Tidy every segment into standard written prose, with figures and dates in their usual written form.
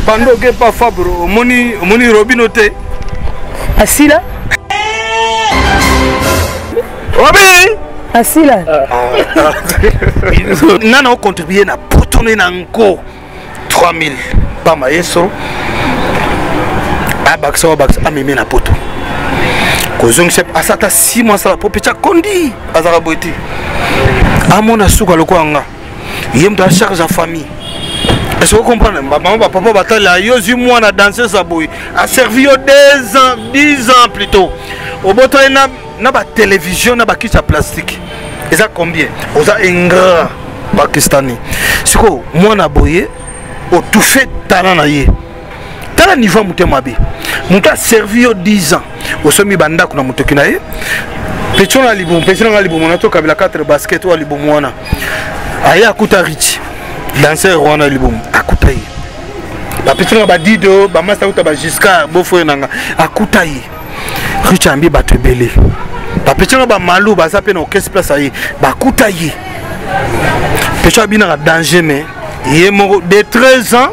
Pando ke pas Fabro, moni Robinote. Asila. Robin. Asila. Nana contribué na potonner na encore 3000 pas maestro. Abaksa ameme na poto. Kozong chef asata 6 mois ça pour petit kondi azara boiti. Amona suka lokwanga. Yem ta charge à famille. Est-ce que vous comprenez? Maman, papa, batala, yozi moi na danser sa boy. A servi 2 ans, 10 ans plus tôt. Au boto na ba télévision na ba kitcha plastique. Et ça combien? Oza ingrat pakistani. Siko moi na boye au tout fait talent na ye. Talent niveau mutema be. Muta servi 10 ans. Au somi banda kuna mutoki na ye. Pechona libum, pechona libum na to kabila 4 basket wa libum wana. Aya akuta rich. Danser wana libum akuta ye. Ba pechona ba dido, ba master akuta ba Giscard, beau-frère nanga akuta ye. Rich ambi ba tebele. Ba pechona ba malou ba sa pe na caisse place aye. Ba akuta ye. Pechona bina danger mais ye moko de 13 ans.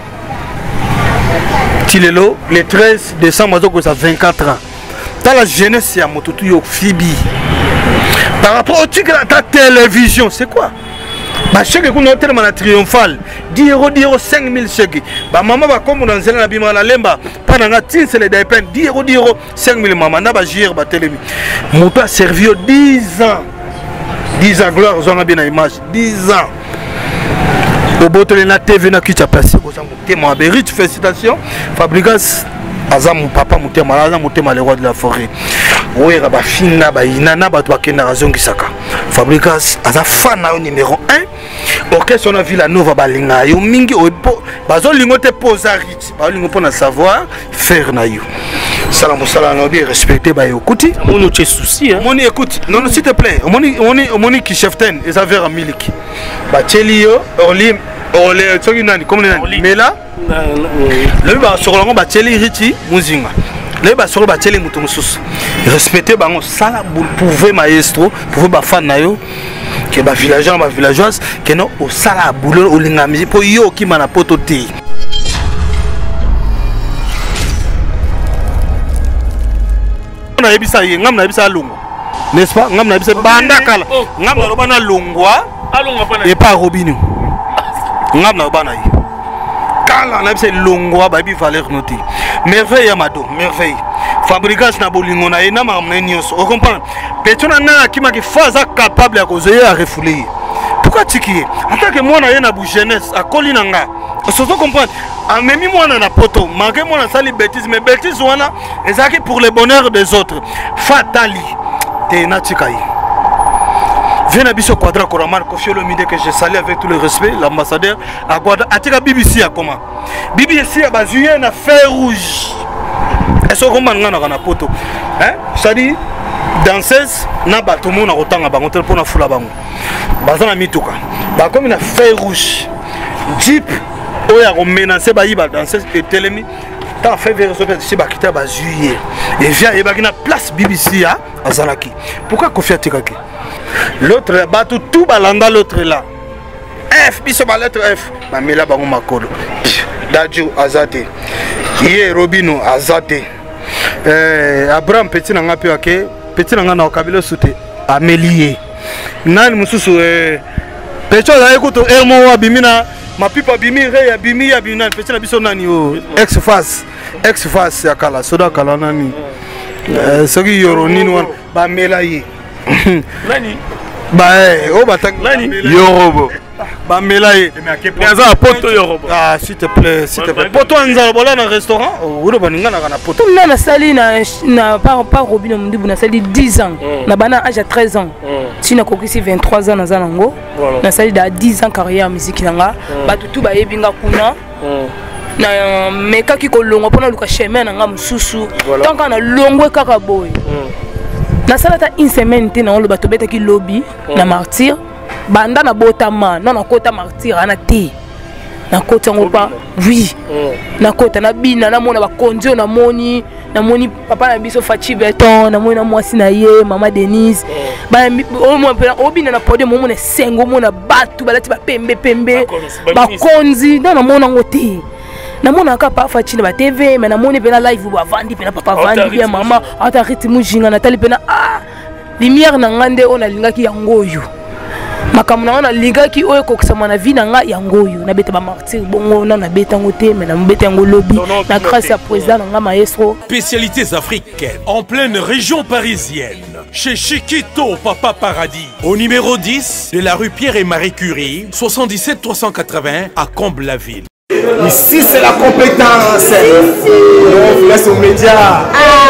Tilelo le 13 décembre ça 24 ans. Dans la jeunesse ya motutu yo fibi. Par rapport au tigre à ta télévision, c'est quoi? Bah chèque qu'on a tellement triomphal. 10 €, 5000 chèques. Bah maman va comme dans la bima la lemba. Pendant la tin c'est les dépenses. 10 €, 5000 maman na ba gire ba télémi. Mon père servi 10 ans. 10 ans gloire on a bien la image. 10 ans. Au bout de la TV na qui t'a passé aux témoins Berit félicitations. Fabrigas Azam papa mutema Azam mutema le roi de la forêt. Oui ba fina ba inana ba to kena razon kisaka. Fabrigas aza fan na numéro 1. Orchestre on a vu la nova balinga yo mingi o bazo lingo te posa rich. Ba lingo pona savoir faire na yo. Salam salam bien respecté ba yo kuti. Mon autre souci hein. Moni écoute. Non s'il te plaît. Moni qui cheften et ça vers miliki. Ba chelio orlim Olé, tu sais nani comme nani mais là le ba sur le ba tcheli richi muzinga le ba sur ba tcheli mutu mususu respecter bango sala pouvez maestro pouvez ba fan na yo que ba villageois ba villageoise que non au sala boulot au lingami po yo ki mana poto te na ebisa ye ngam na ebisa lungu n'est-ce pas ngam na ebisa banda kala ngam na lobana lungwa et pas robinu ngam na bana yi kala na bise longwa ba bi valeur noti merveille amado merveille fabrication na bolingo na ina ma mnenyoso o comprendre petona na kima ki faza capable ya kozoya à refouler pourquoi tiki en tant que moi na yena bu jeunesse a kolinanga so comprendre amemi moi na poto manqué moi na sali bêtise mais bêtise wana ezaki pour le bonheur des autres fatali te na tikai. Viens à Bisso Quadra Koraman, Kofi Olomide que je salue avec tout le respect, l'ambassadeur à Quadra. Atika BBC à comment? BBC à Bazuye na fer rouge. Est-ce qu'on m'a na poto? Hein? C'est-à-dire danseuse na batomo na rotanga bango tel pour na fula bango. Bazana mituka. Ba comme na fer rouge. Jeep oya ko menacer ba yiba danseuse et telemi. Tant fait vérifier si ba kita Bazuye. Et vient et ba na place BBC à Azalaki. Pourquoi Kofi Atikaki? L'autre bateau tout balanda l'autre là. F biso ba lettre F. Ma mela bango makolo. Dadju azate. Yé Robino azate. Abraham petit nanga pe ake. Petit nanga na kabilo soute. Amélié. Nani mususu Pecho la ekoto ermo wa bimina ma pipa bimi re ya bimi ya bimina petit na biso nani o ex face ya kala soda kala nani. Soki yoro nini wan ba melaye. Nani? Bah, oh, bah, nani? Yorobo. Bah, melaye. Mais ça poto Yorobo. Ah, s'il te plaît, s'il te plaît. Poto anza bola na restaurant. Oh, ulo baninga na poto. Tout na sali na pas Robino Mundibu na sali 10 ans. Na bana âge à 13 ans. Si na kokisi 23 ans na zanango. Na sali da 10 ans carrière musique nanga. Ba tutu ba yebinga kuna. Na meka ki ko longo pona luka chemin nanga mususu. Tant kana longwe kaka boy. Na salata une semaine te na loba to betaki lobby na martyr banda na botama na kota martyr ana te na kota ngopa oui na kota na bina na mona ba kondio na moni papa na biso Fachi Beton na mona mwasi na ye mama Denise ba o bina na podium mo na sengo mo na batu balati ba pembe ba konzi na mona ngote namonaka parfois tina ba TV mais namoni pena live ba vandi pena papa vandi bien maman ata rythme jinga natali pena lumière na ngande ona lingaki yangoyo makambo na wana lingaki oyo kokisama na vie na nga yangoyo na beta ba martyr bongo na beta ngote mais na beta ngo lobby na grâce à président na nga maestro. Spécialités africaines en pleine région parisienne chez Chiquito Papa Paradis au numéro 10 de la rue Pierre et Marie Curie 77 380 à Comble-la-Ville. Ici c'est la compétence. On vous laisse aux médias.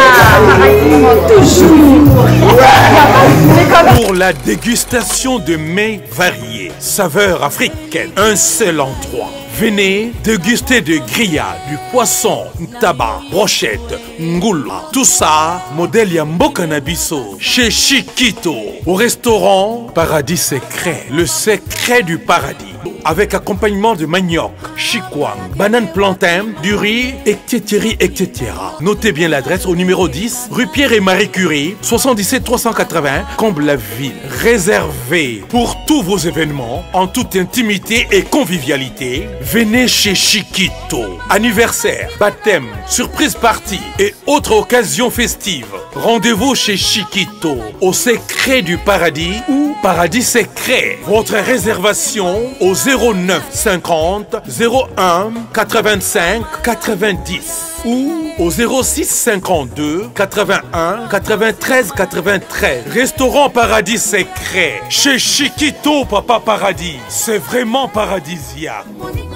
Toujours. Pour la dégustation de mets variés, saveurs africaines, un seul endroit. Venez déguster de grillades, du poisson, tabac, brochette, ngoula. Tout ça, modèle Yamboka Nabiso, chez Chiquito. Au restaurant Paradis Secret, le secret du paradis. Avec accompagnement de manioc, chikwang, banane plantain, du riz, etc. etc. Notez bien l'adresse au numéro 10, rue Pierre et Marie Curie, 77 380, Comble-la-Ville. Réservé pour tous vos événements, en toute intimité et convivialité. Venez chez Chiquito. Anniversaire, baptême, surprise party et autres occasions festives. Rendez-vous chez Chiquito, au secret du paradis ou Paradis Secret. Votre réservation au 09 50 01 85 90 ou au 06 52 81 93 93. Restaurant Paradis Secret chez Chiquito Papa Paradis. C'est vraiment paradisiaque.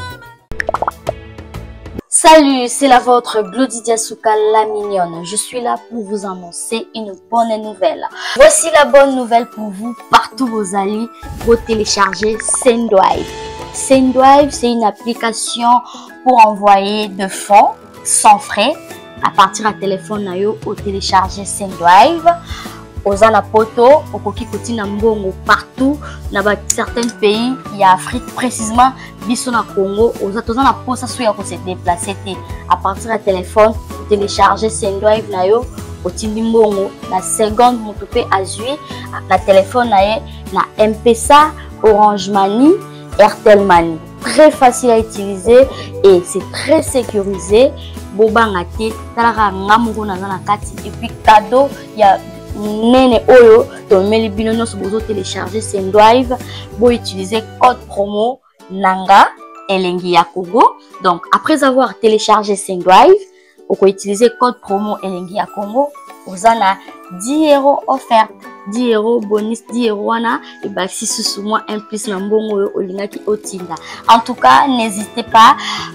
Salut, c'est la vôtre Glody Souka la mignonne. Je suis là pour vous annoncer une bonne nouvelle. Voici la bonne nouvelle pour vous, partout vous allez, vous télécharger Sendwive. Sendwive, c'est une application pour envoyer de fonds sans frais à partir du téléphone nayo au télécharger Sendwive. Ozana poto, okoki kotina mbongo partout dans certains pays, il y a Afrique précisément, biso na Congo, ozana posa soya ko se déplacer à partir du téléphone, télécharger Sendwive nayo, otindi mbongo na seconde motope azui na téléphone naye na M-Pesa, Orange Money, Airtel Money. Très facile à utiliser et c'est très sécurisé. Bobanga te, talaka ngamungo na kati et puis cadeau, il y a nene oyo to meli bino nyonso bozo télécharger Sendwive bo utiliser code promo nanga elengi ya Congo. Donc après avoir téléchargé Sendwive, on peut utiliser code promo elengi ya Congo, vous en a 10 € offert, 10 € bonus, 10 € wana et bah si sous moi un plus na mbongo olingaki otinda. En tout cas, n'hésitez pas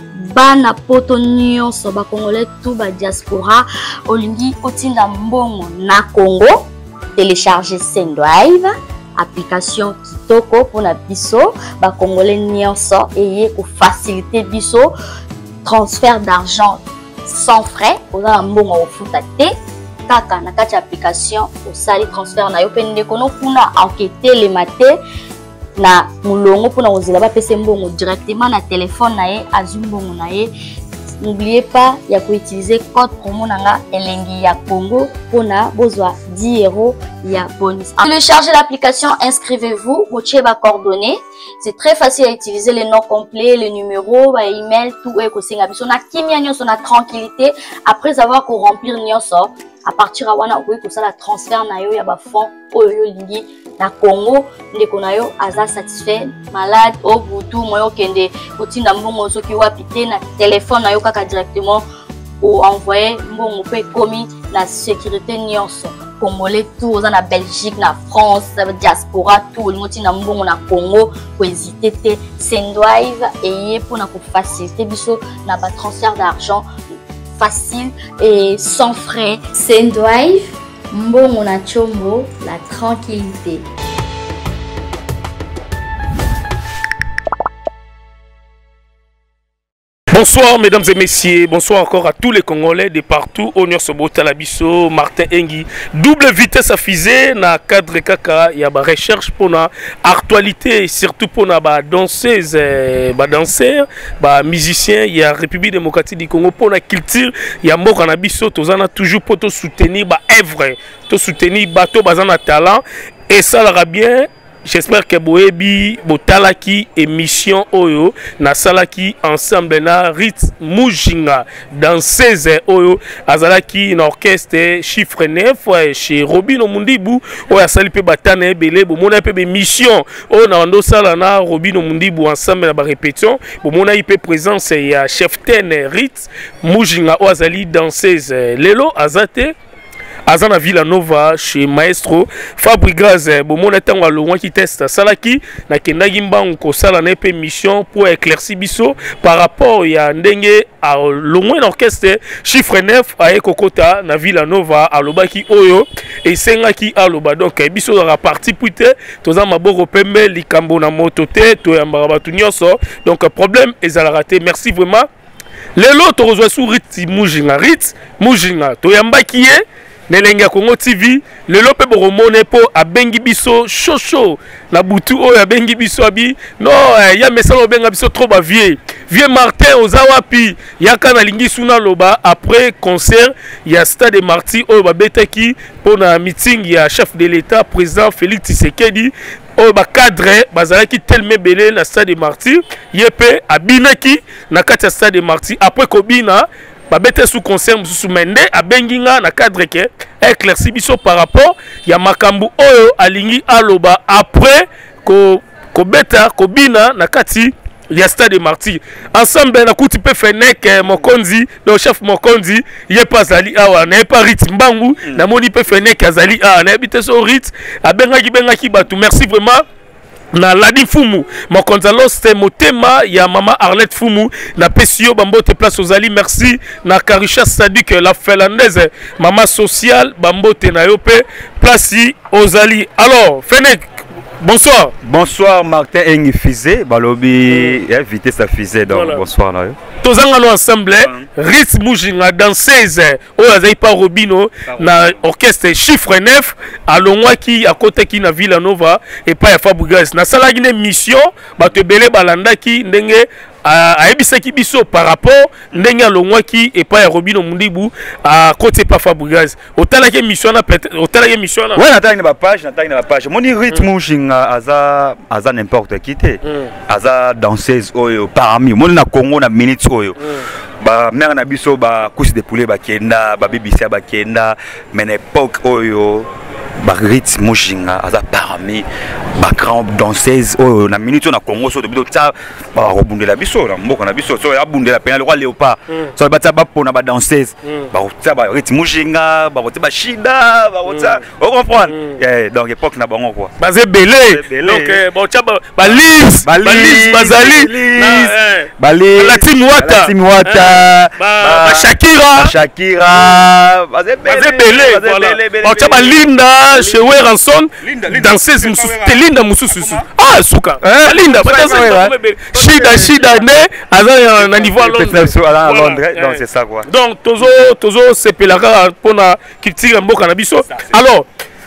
bana poto nyonso ba congolais tout ba diaspora olingi otinda mbongo na Congo, télécharger Sendwive, application kitoko pour na biso ba congolais nyonso et pour faciliter biso transfert d'argent sans frais oza mbongo ofuta te kaka na kati application osali transfert na yo pende kono kuna enquêter les maté na mulongo pour na ozela ba pese mbongo directement na téléphone na ye azumbongo na ye. N'oubliez pas, il y a qu'à utiliser code promo nanga elengi ya Congo pour na bozwa 10 € ya bonus. Téléchargez l'application, inscrivez-vous, botiez ba coordonnées. C'est très facile à utiliser, les noms complets, les numéros, ba email, tout est kosinga biso na kimia nyonso na tranquillité après avoir ko remplir nyonso. À partir à wana okoki kosala transfert na yo ya ba fonds oyo lingi na Congo ndeko na yo aza satisfait malade au butu moyo kende kotinda mbongo soki wapi te na téléphone na yo kaka directement ou envoyer mbongo pe komi na sécurité nyonso congolais tout oza na Belgique na France diaspora tout le monde na mbongo na Congo ko hésiter te Sendwive et pour na ko faciliter biso na ba transfert d'argent facile et sans frais. Sendwive, mbongo na chombo, la tranquillité. Bonsoir mesdames et messieurs, bonsoir encore à tous les Congolais de partout. Honneur Sobota Labiso, Martin Engi, double vitesse à fusée, na cadre kaka, il y a ba recherche pour la actualité, surtout pour la danseuse, ba danseur, ba musicien, il y a République démocratique du Congo pour la culture, il y a mort na biso, tozana toujours pour te soutenir ba œuvre, te soutenir bateau bazana talent et ça l'aura bien. j'espère que boebi botalaki émission oyo na salaki ensemble na Rit Mujinga dans 16 oyo azalaki na orchestre chiffre 9 chez Robino Mundibu oyo asali pe batana ebele bomona pe be mission oyo na ndo sala na Robino Mundibu ensemble na ba répétition bomona ipe présence ya chef ten Rit Mujinga oyo azali danseuse lelo azate Azana Villanova chez Maestro Fabregas bomona tango alongwa ki test salaki na kendaki mbangu ko sala na pe mission pour éclaircir biso par rapport ya ndenge a longwa l'orchestre chiffre 9 a ekokota na Villanova alobaki oyo et sengaki aloba donc biso la partie puite toza maboko pembe likambo na moto te to ya mbaba nyonso donc problème ezala raté. Merci vraiment. Lelo to rejoint sur Rit Mujinga to yambaki ye Nelenga Congo TV, le lope boromone po abengi biso chocho na butu o ya bengi biso abi no ya mesalo benga biso trop ba vieux Martin ozawapi yaka na lingi suna loba après concert ya Stade Marty o ba betaki pona meeting ya chef de l'état président Félix Tshisekedi o ba cadre bazalaki telme belé na Stade Marty yepe abinaki na kati ya Stade Marty après kobina babete sous concert sous mende abenginga na cadre ke éclairci biso par rapport ya makambu oyo alingi aloba après ko beta ko bina na kati ya Stade Marty ensemble na kuti pe fenek mokonzi le chef mokonzi ye pas ali awa na pas Rit Mbangu na moni pe fenek azali a na habite so Rit abengaki batu. Merci vraiment na Ladi Fumu Mokonzalo c'était motema ya mama Arlette Fumu na Pesio Bambote place aux Ali. Merci na Karisha Sadik la finlandaise mama social Bambote na yope place aux Ali. Alors Fenek, bonsoir. Bonsoir Martin Engi Fizé, balobi vitesse à Fizé donc voilà. Bonsoir na yo. Tozanga ensemble Rit Mujinga dans 16 oyo azai pa Robino na orchestre chiffre 9 alongwaki akota ki na Villanova et pas ya Fabregas na salaki ne mission bato belé balandaki ndenge aebisaki biso par rapport ndenge alongwaki et pas ya Robino Mundibu à côté pas Fabregas otalaki mission na otalaki mission na ouais nataki na page moni Rit Mujinga aza n'importe qui te aza danseuse oyo parmi moni na Congo na minutes oyo ba mère na biso ba couche de poulet ba kenda ba bibisia ba kenda mais n'époque oyo ba Rit Mujinga aza parmi ba grand danseuse oyo na minute na Congo so de biso ta ba robundela biso na mboka na biso so ya bundela pena le roi léopard so ba ta ba pona ba danseuse ba ta ba Rit Mujinga ba ba shida ba ta on comprend donc époque na bango quoi bazé belé donc bon ta ba Liz bazali la team Wata ba Shakira bazé belé voilà bon ta ba Linda chez Weranson danseuse mususu Linda mususu ah suka Linda shida ne aza na niveau à Londres donc c'est ça quoi donc tozo sepelaka pona kitira mboka na biso. Alors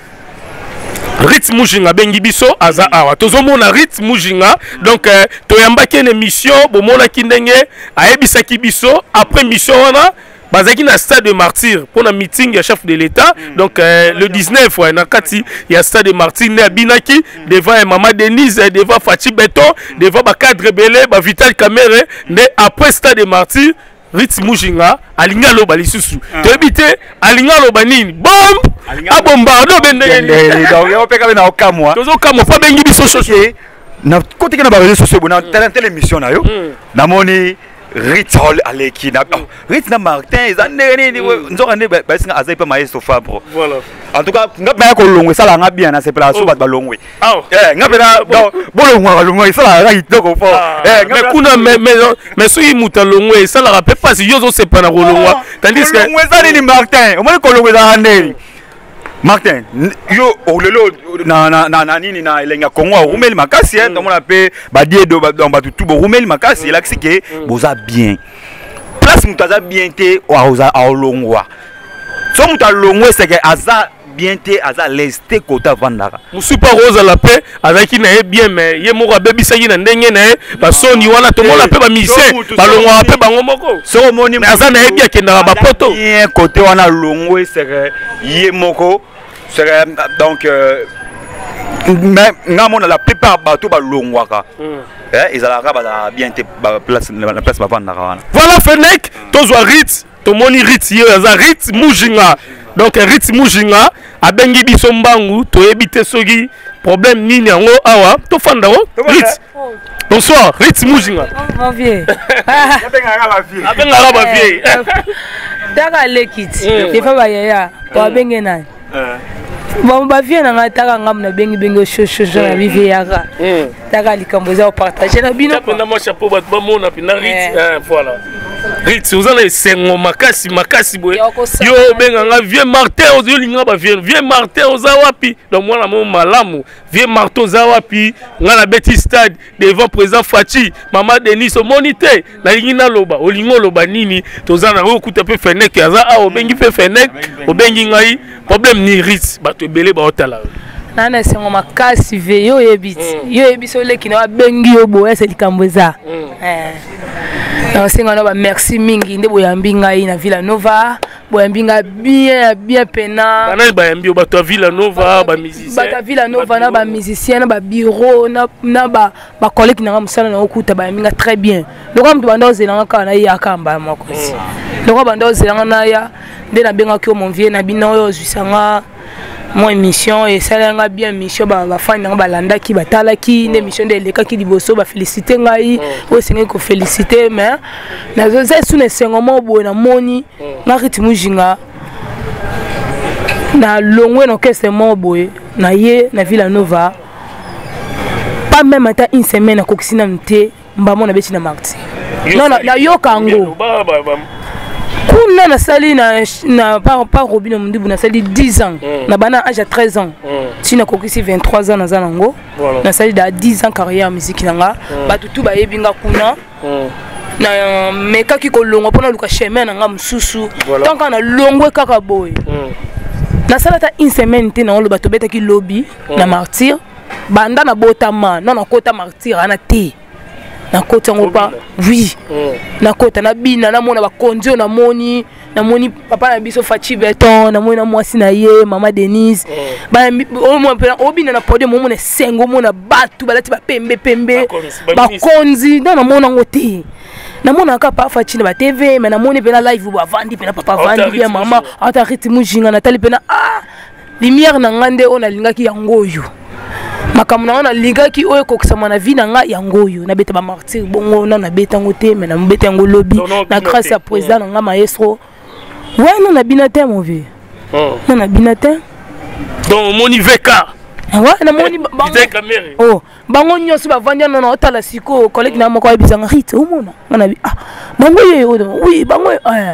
Rit Mujinga bengi biso aza awa tozomona Rit Mujinga donc toyambaki une émission bomona ki ndenge ayebisaki biso après mission wana bazaki na Stade Martyr pour un meeting ya chef de l'état donc le 19 ouais na kati ya Stade Martyr ne binaki devant maman Denise devant Fati Beton devant ba cadre belé ba Vital Kamere ne après Stade Martyr Rit Mujinga alinga loba lisusu tebite alinga loba nini bomb abombardo bendenge donc yo peka na okamwa tozo kamwa pa bengi biso choché na côté na ba réseaux sociaux na télévision na yo na moni Rit aleki na Rit na Martin ezaneni nzoka ne ba singa azai pa Maestro Fabre voilà en tout cas ngapena ko longwe sala nga bien na c'est place ba balongwe ngapena donc bolongwa longwe sala nga hitoko fo mais kuna mais so imuta longwe sala rappelle pas si yozo c'est pas na longwa tandis que longwe zali ni Martin o mo ko longwe za neni Martin yo olelo na nini na elenga Congo rumeli makasi to mona pe ba diedo ba tutu bo rumeli makasi la kisike boza bien place mutaza bien te oza olongwa so muta longwe c'est que aza bien te aza leste kota vandaka musupa roza la paix avec na bien mais ye moko bebisa na ndenge na ba soni wana to mona pe ba mise ba longwa pe bango moko so moni aza na bien kenda ba poto bien côté wana longwe c'est ye moko donc mais ngamona la plupart bato balongwaka ezalaka bala bien te place la place bavandaka wana. Voilà Fenech tozwa Ritz tomoni Ritz yo aza Ritz Mujinga. Donc Ritz Mujinga abengi biso mbangu toyebi te soki problème nini yango awa tofanda o Ritz. Bonsoir Ritz Mujinga. Mon vieux. Abenga ba vieux. Daka lekit. Des fois ba yaya to abenge na. Bon ba vieux na taka ngam na bengi bengi shosho na vive yaka. Taka likamboza partager na bino. Tapenda mo chapeau ba mona pina Ritz. Voilà. Ritz ozana esengo makasi makasi boye. Yo benga nga vieux Martin ozolinga ba vieux Martin ozawapi. Donc moi na mo malamu vieux Martin ozawapi nga na Betty Stade devant président Fachi Maman Denis monité na lingina loba olingo loba nini tozana okuta pe Fenech aza a obengi pe Fenech obengi ngai problème ni Ritz bato belé ba otala. Nana sengo makasi ve yo yebit yo yebiso leki na bengi yo boye se likamboza. Sengo na ba merci mingi nde boyambi ngai na Villa Nova boyambi nga bien pena bana bayambi bato Villa Nova ba musicien bato Villa Nova na ba musicien na ba bureau na ba collègue na musala na okuta bayambi nga très bien loko mtu banda ozelanga kana ya kamba moko loko banda ozelanga na ya nde na benga ki mon vieux na bino oyo zwisanga mon émission et ça nga bien mission ba fan nga balanda ki batala ki ne mission de leka ki liboso ba féliciter ngai o sengi ko féliciter mais na zo sous ne sengo mo bo na moni na Ritz Mujinga na longwe no kese mo boy na ye na Villa Nova pas même à une semaine à kokisina mte mbamo na beti na marti non na yo kango kuna na sali na pas Robino Mundibu na sali 10 ans na bana âge à 13 ans si na kokisi 23 ans na zanango na sali da 10 ans carrière musique nanga batu tu ba yebinga kuna na meka ki ko longo pona luka chemin nanga mususu tant kana longwe kaka boy na sala ta une semaine te na lo bato beta ki lobby na martyr banda na botama non na kota martyr ana te na kota ngo pa oui na kota na bina na mona ba kondio na moni papa na biso Fachi Beton na mona mwasi na ye Maman Denise ba o mo pena obina na podium mo na sengo mo na batu balati ba pembe ba konzi na mona ngote na mona ka pa Fachi na ba TV mais na moni pena live ba vandi pena papa vandi bien mama ata Ritz Mujinga na tali pena lumière na ngande ona lingaki yangoyo makamuna na ligaki oyo kokisama na vie na nga yangoyo na beta ba martyr bongo na beta ngote mais na mbeta ngo lobby na grâce à président nga maestro ouais non na binate mon vieux non na binate donc moni VK ouais na moni oh bango nyoso ba vanya na otala siko collègue na moko bizanga Ritz omona na bi bango ye oui bango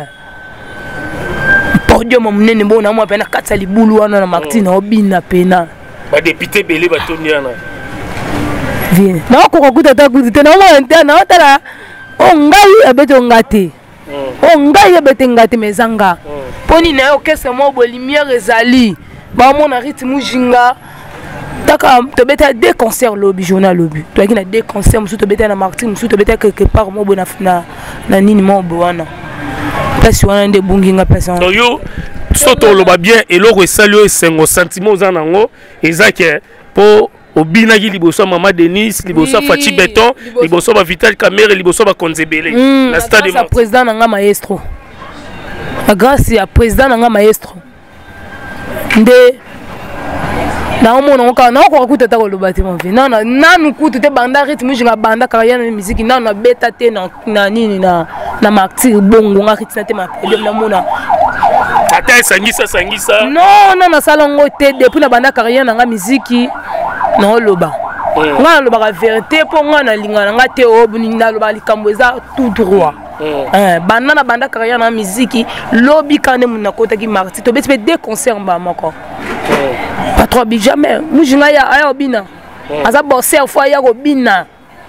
podium munene bona mo pena katsa libulu wana na Martin obina pena ba député belé ba toniana bien na ko kuta ta kuta na mo ntana otala o ngai abeto ngate o ngai abeto ngate mezanga poni na yo kese mo bo lumière ezali ba mo na Ritz Mujinga taka to beta deux concerts lobby journal lobby to akina deux concerts musu to beta na Martin musu to beta quelque part mo bo na nini mo bo wana parce wana nde bunginga person donc yo soto loba bien eloko esalio esengo sentiment ozanango ezake po obina ki liboso Maman Denise liboso Fachi Beton liboso ba Vital Camere liboso ba Konzebele na stade de président nanga maestro grâce à président nanga maestro nde na omona ngoka na ko kuta ta ko loba te mon vie nanu kutu te banda Ritz Mujinga banda carrière na musique na beta te na nini na martyr bongo nga Ritz na te ma problème na mona ata sangisa non na salongo te depuis na banda carrière na nga musique na loba nga loba la vérité po nga na linga nga te obuni na loba likambo eza tout droit banda na banda carrière na musique lobby kane muna kota ki martyr to beti deux concerts ba moko pas trop bi jamais Mujinga ya aya obina aza bosser fois ya obina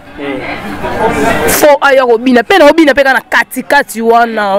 fo aya obina pena obina peka na kati wana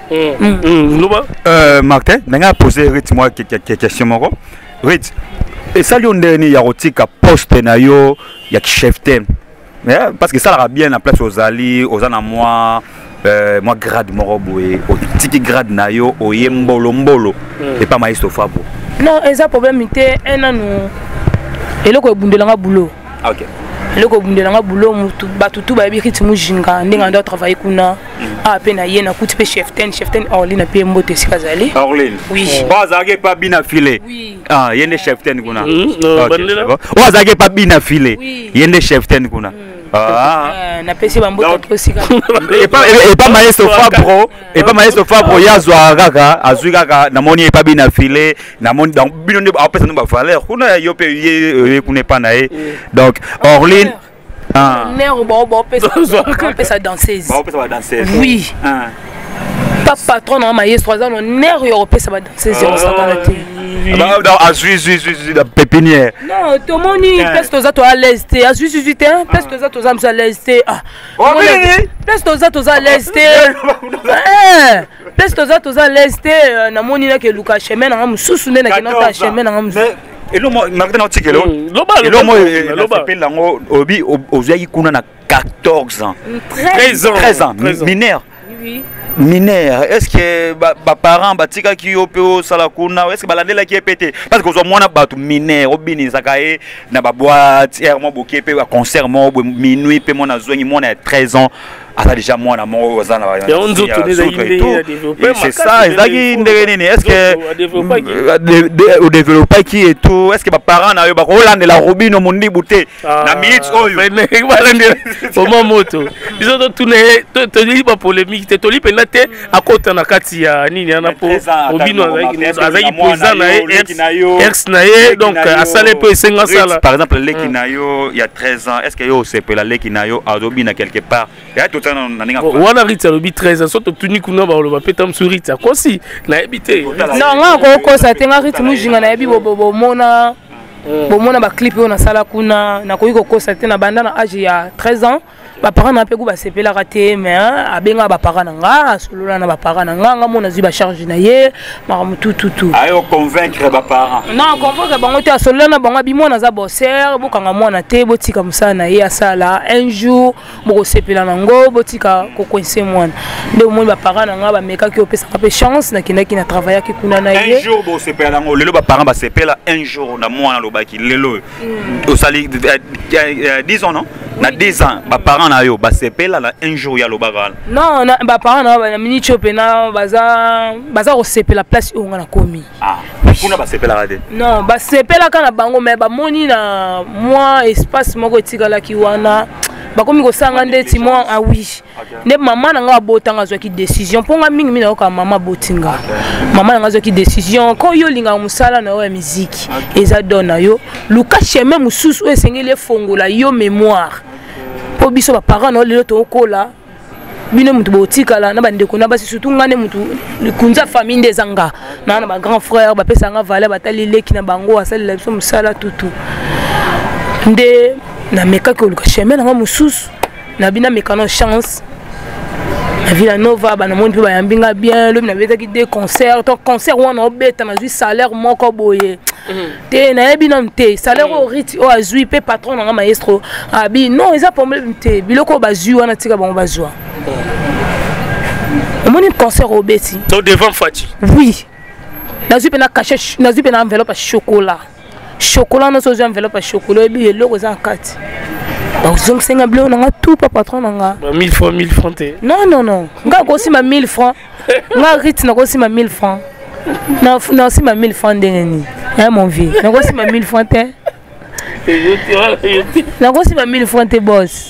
Martin nanga poser Ritz moi question moko Ritz et ça lui on dernier ya rotika poste na yo ya chef thème parce que ça la bien la place aux ali aux ana moi grade moko boye au tiki grade na yo o yembolo mbolo et pas maestro fabo non eza problème té un an eloko ebundelanga boulot. OK. Eloko ebundelanga boulot mutu batutu ba bikiti mujinga ndinga ndo travailler kuna. Ah pe na yena kuti pe chef ten Orline na pe mbote sikazali. Orline. Oui. Bazake pas bina filé. Oui. Ah, yende chef ten kuna. Bandela. Bazake pas bina filé. Yende chef ten kuna. Ah. Na pesi ba mbote ko sika. Et pas maestro Fabro, et pas maestro Fabro yazwa kaka, azwi kaka na moni pas bina filé, na moni donc bino ne ba pesa no ba valeur. Kuna yo pe ye kuna pa na e. Donc Orline Nero bon pesa danseuse. Bon pesa danseuse. Oui. Pas patron na maestro za no nero yo pesa ba danseuse en sakanate. Non, azui la pépinière. Non, tout le monde pèse aux autres à l'est. Azui pèse aux autres à l'est. Ah. Pèse aux autres à l'est. Pèse aux autres à l'est. Na moni na ke luka chemin na mususu na ke nota chemin na mususu. Et le maintenant tu kelo. Le mot s'appelle lango obi oziaki kuna na 14 ans. 13 ans mineur. Oui. Mineur, est-ce que parents batika ki opeo sala kuna, est-ce que balandela ki pété parce que mwana batu mineur obini zakaye na ba boîte hier mo bokepe ba concert mo minuit pe mona zwengi mona 13 ans ata déjà mwana mo ozana ba. C'est ça, ezaki ndenge nini, est-ce que au développer qui et tout, est-ce que ba parents na yo ba kolandela robino mundi bouté na minute oyo comment moto biso to tune to li ba polémique te to li penate akota na kati ya nini ana po obino azaki poison na ex na ye donc asale po esenga sala par exemple leki na yo il y a 13 ans, est-ce que yo sepela leki na yo azobina quelque part ya tout na ninga wana ritsa lobi 13 ans soto tuni kuna ba lo ba peta msurita kosi na ebite non nga ko sa tenga ritsa mujinga na ebi bo mona bomona ba clip on a sala kuna na koyi ko sa tena banda na âge ya 13 ans ba parents na pe go ba sepela raté mais abenga ba parents nga solola na ba parents nga mona zi ba charge na ye mara tout ayo convaincre ba parents non convaincre bango te solola na bango bimona za bosser bokanga mona te botika musala na ye asala un jour boko sepela nango botika ko coincer mwana nde moni ba parents nga ba meka ki opesa pe chance na kinaki na travailler ki kuna na ye un jour bo sepela nango lelo ba parents ba sepela un jour na mwana lobaki lelo osali 10 ans non na 10 ans ba parents na yo ba sepela la un jour ya lobaka non na ba parents na ba mini chopena baza ko sepela place onga na komi kuna ba sepela rade non ba sepela kana bango mais ba moni na moi espace moko etikala ki wana bakomi ko sanga ndeti moi ah oui ne maman na nga botanga zo ki décision ponga mingi mina ko mama botinga maman na nga zo ki décision ko yo linga musala na yo musique eza dona yo luka chemin mususu esengele fongola yo mémoire po biso ba parents no lelo to kola bino mutu botikala na bandeko na basi surtout ngane mutu kunza famille ndezanga na ba grand frère ba pesa nga valeur batali leki na bango asali biso musala tutu nde na meka ko luka chemin na mususu na bina mekano chance na Villa Nova ba na monde ba yambinga bien le na beta ki des concerts ton concert wana obeta na zui salaire moko boye te na ebina mte salaire au rit o azui pe patron na maestro abi non eza problème te biloko bazui wana tika bango bazwa omoni concert obeti to devant Fati oui na zui pe na cachet na zui pe na enveloppe chocolat na so zui enveloppe chocolat ebi eloko za kati donc zong senga bleu na tout pa patron na 1000 francs te non nga ko si ma 1000 francs nga rit na ko si ma 1000 francs na si ma 1000 francs ndengeni mon vie na ko si ma 1000 francs te na ko si ma 1000 francs te boss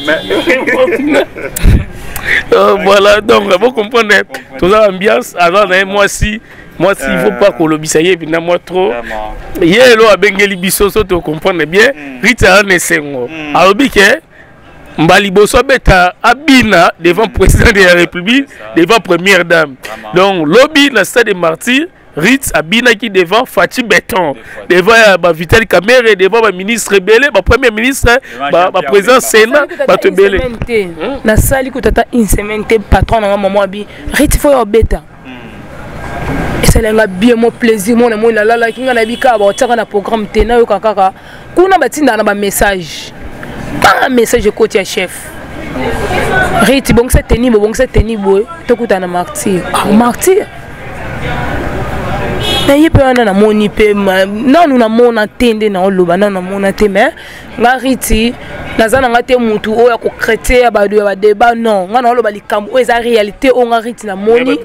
voilà donc vous comprenez toute l'ambiance alors moi si il faut pas qu'on l'obisse puis moi trop yelo abengeli biso so to comprendre bien rita ne sengo alobi ke mbali boso beta abina devant président de la République devant première dame donc lobby na stade des martyrs Ritz abina qui devant Fati Béton devant Vital Kamere devant le ministre Belé le premier ministre le président Sénat te Belé na sali ko tata une semaine te patron na maman abi Ritz faut obeta et ça l'a bien mon plaisir mon amour la la kinga na bika ba otaka na programme te na yo kaka kuna batinda na ba message pas un message côté chef Ritz bon c'est teni bon c'est teni boy to kuta na martyr martyr na ye pe wana na moni pe nanu na mona tende na oloba nanu na mona te mais nga riti naza na nga te mutu oya ko créer ba de ba débat non nga na oloba likambo o eza réalité o nga riti na moni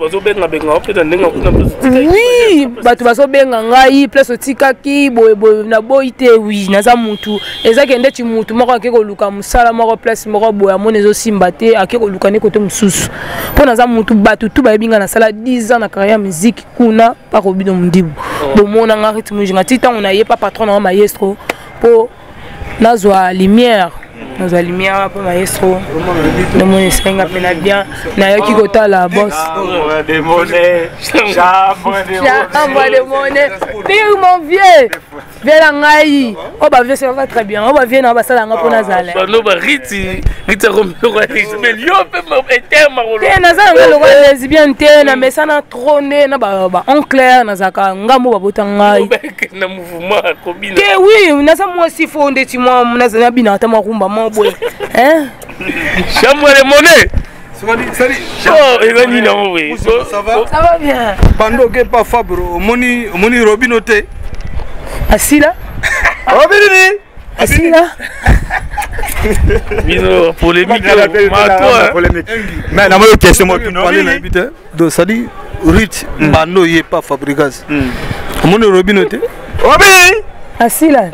oui batu baso benga ngai place otikaki boye na boite oui naza mutu eza kende ti mutu moko akeko luka musala moko place moko boya mona ezo simba te akeko luka ne kote mususu po naza mutu batu tu ba binga na sala 10 ans na carrière musique kuna pa Robino Mundibu bomona nga riti mujinga ti tango na ye pa patron na maestro po nazwa lumière pour maestro de mon esenga pena bien na yoki kota la boss chambre de monnaie pire mon vieux viens ngai oh bah vieux ça va très bien oh bah viens na basala nga pona zale no ba riti Romero mais yo pe eterma rolo na za nga lo lesbienne te na mesana trône na ba en clair na zaka ngambo babota ngai na mouvement kobina ke oui na sa moi si fondé ti moi na za bina ta makumba boy hein chambre de monnaie Salut. Oh, il non oui. Ça va? Ça va bien. Bando ke pas Fabro, moni Robino te. Assis là? Robino. Assis là? Bino polémique. Mais na mo question mo tu parler na bité. Donc ça dit Rich Bando yé pas Fabregas. Moni Robino te. Robino. Assis là.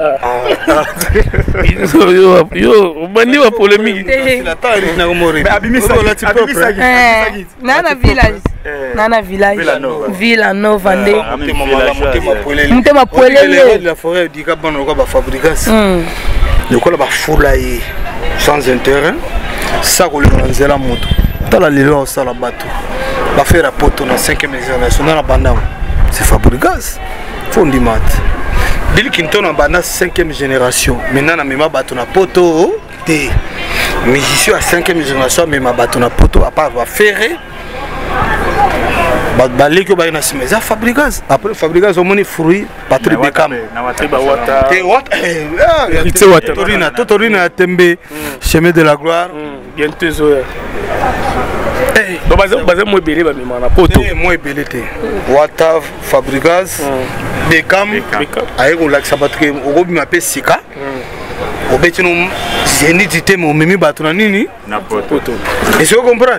Yo, bandi wa polémique. La taille na mori. Mais abimisa Nana village. Nana village. Villanova ndé. Mutema poelele. La forêt di ka bano ko ba Fabregas. Le ko la ba foulaye sans intérêt. Ça ko le nzela moto. Tala lelo sala bato. Ba faire poto na 5e génération na banda. C'est Fabregas. Fondi mat. Bill Clinton a bana 5e génération. Maintenant, on a battu na poto. Des musiciens à 5e génération, mais ma battu na poto. À part Ferré. Balé que baina simeza Fabregas. Après Fabregas, on a fruit. Patrick Beckham. Totorina Tembe. Chemin de la gloire. Bientôt Zoya. Moi belé ba mimana poto. Moi belé te. Wata Fabregas. Beckham aiko la sabatke ogobi mape sika. Obetino zeniti te mo mimi batuna nini na poto. Est-ce que vous comprenez?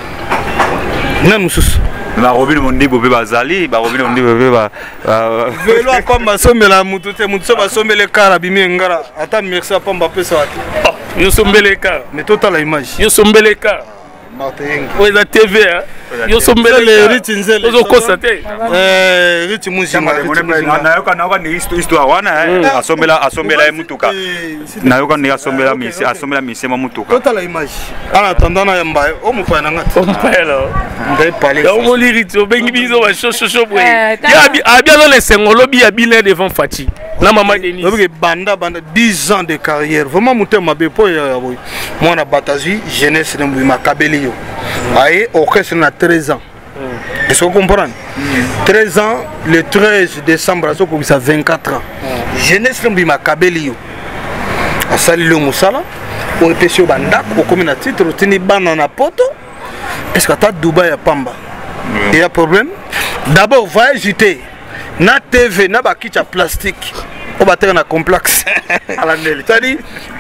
Non mususu. Na Robino Mundibu be bazali, ba Robino Mundibu be ba velo apamba somela mutu te mutu ba somele kara bimi ngara ata merci apamba pesa wati. Yo sombele kara. Mais total la image. Yo sombele kara. Oui, la TV, hein. Yo sombele les Rich Nzele. Ozo constater. Rich Muzima. Na yoka ni histoire wana asombela emutuka. Na yoka ni asombela misi mamutuka. Total la image. En attendant na yamba, o mu pa na ngati. On pela. Ndai parler. Ya mo liriti o bengi bizo wa shosho boy. Ya bien dans les sengolobi ya bilan devant Fati. Na maman Denis. Parce que banda 10 ans de carrière. Vraiment mutema bepo ya boy. Moi na Batazi, jeunesse na mbima kabeli yo. Aïe, orchestre na 13 ans. Est-ce que vous comprenez? 13 ans, le 13 décembre, ça 24 ans. Jeunesse na mbima kabeli yo. Asali le musala. On était sur Bandak, au commun titre, on tenait bana na poto. Est-ce que tu as Dubaï à Pamba? Il y a un problème. D'abord, va agiter. Na TV, na bakit à plastique. On va faire un complexe. C'est-à-dire,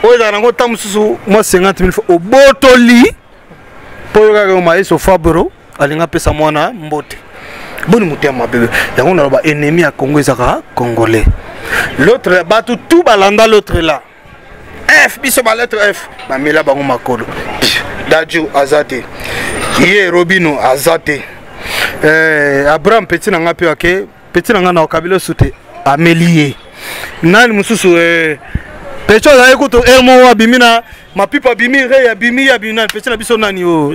moi 50 000 fois au botoli. Pour le maïs au Fabro, alinga pesa mwana mbote. Bon mutema bébé. Il y a un ennemi à Congo, congolais. L'autre, batou tout balanda l'autre là. F, biso ba lettre F. Ba mela bango makolo. Dadju azate. Yé Robino azate. Abraham petit nanga pe ake, petit nanga na kabilo soute. Amélié. Nani mususu pecho za ekuto elmo wa bimina mapipa bimi re ya bimi ya bina petit na biso nani o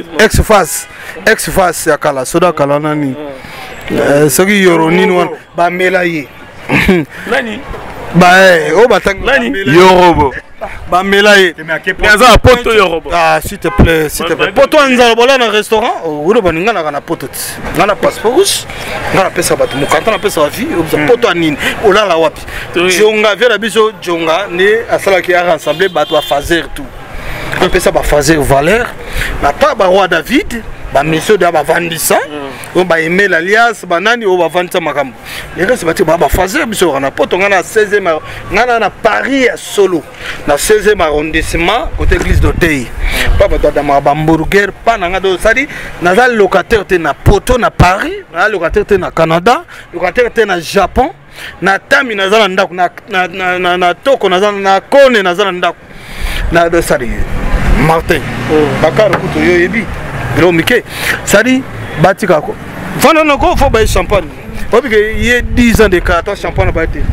ex face ya kala soda kala nani. Soki yoro nini wan ba melaye. Nani? Ba o batang nani? Yorobo. Ba melaye. Naza poto yorobo. Ah s'il te plaît, s'il te plaît. Poto nzala bola na restaurant, o ba ninga na poto. Ngana passeport, ngana pesa batu mukanta na pesa vie, o poto nini? O la la wapi. Jonga vera biso jonga ne asala ki a rassembler batu a fazer tout. On pesa ba fazer valeur. Na pas ba roi David, ba monsieur da ba vandisa. on ba aimer l'alliance banani on va vendre makambo les gars c'est bati ba fazer biso na poto ngana 16e ngana na Paris à Solo na 16e arrondissement côté église d'Otei papa to da ma hamburger pa na ngado sadi nazal locataire te na poto na Paris na locataire te na Canada locataire te na Japon na tami nazala ndako na toko nazala na kone nazala ndako na de sadi Martin bakar kuto yo yebi bro mike sadi batika ko fana na ko fo ba champagne parce que il y a 10 ans de carton champagne ba été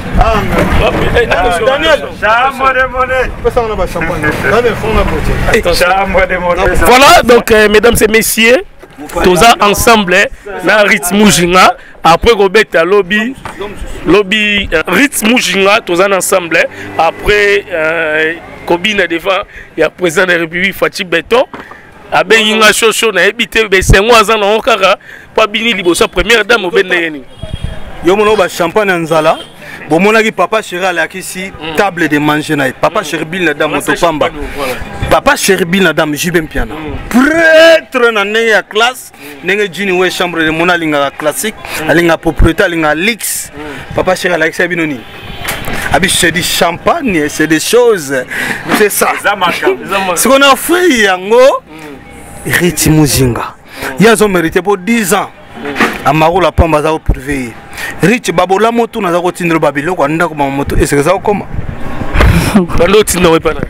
Daniel chambre de monnaie ça on a ba champagne dans le fond na chambre de monnaie. Voilà donc mesdames et messieurs tous ensemble na rythme Mujinga après Robert lobby rythme Mujinga tous ensemble après Kobina devant il y a président de la République Fatih Beton abenga chocho na ebité be sengo azana okara pa bini liboso première dame obendeni yo mono ba champagne nzala bo monaki papa chéri alakisi table de manger na papa chéri bil na dame motopamba papa chéri bil na dame jibem piano prêtre na ndenge ya classe ndenge jini we chambre de mona linga classique alinga propriété alinga lix papa chéri alakisi binoni abi c'est du champagne c'est des choses c'est ça ce qu'on a fait yango Riti Mujinga. Ils ont mérité pour 10 ans. Amaro la pamba za privé. Riti babola moto na za ko tindro babilo ko anda ko moto est-ce que ça comment? Bando tindro pas na.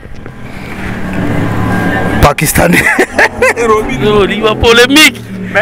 Pakistanais. Non, il va polémique.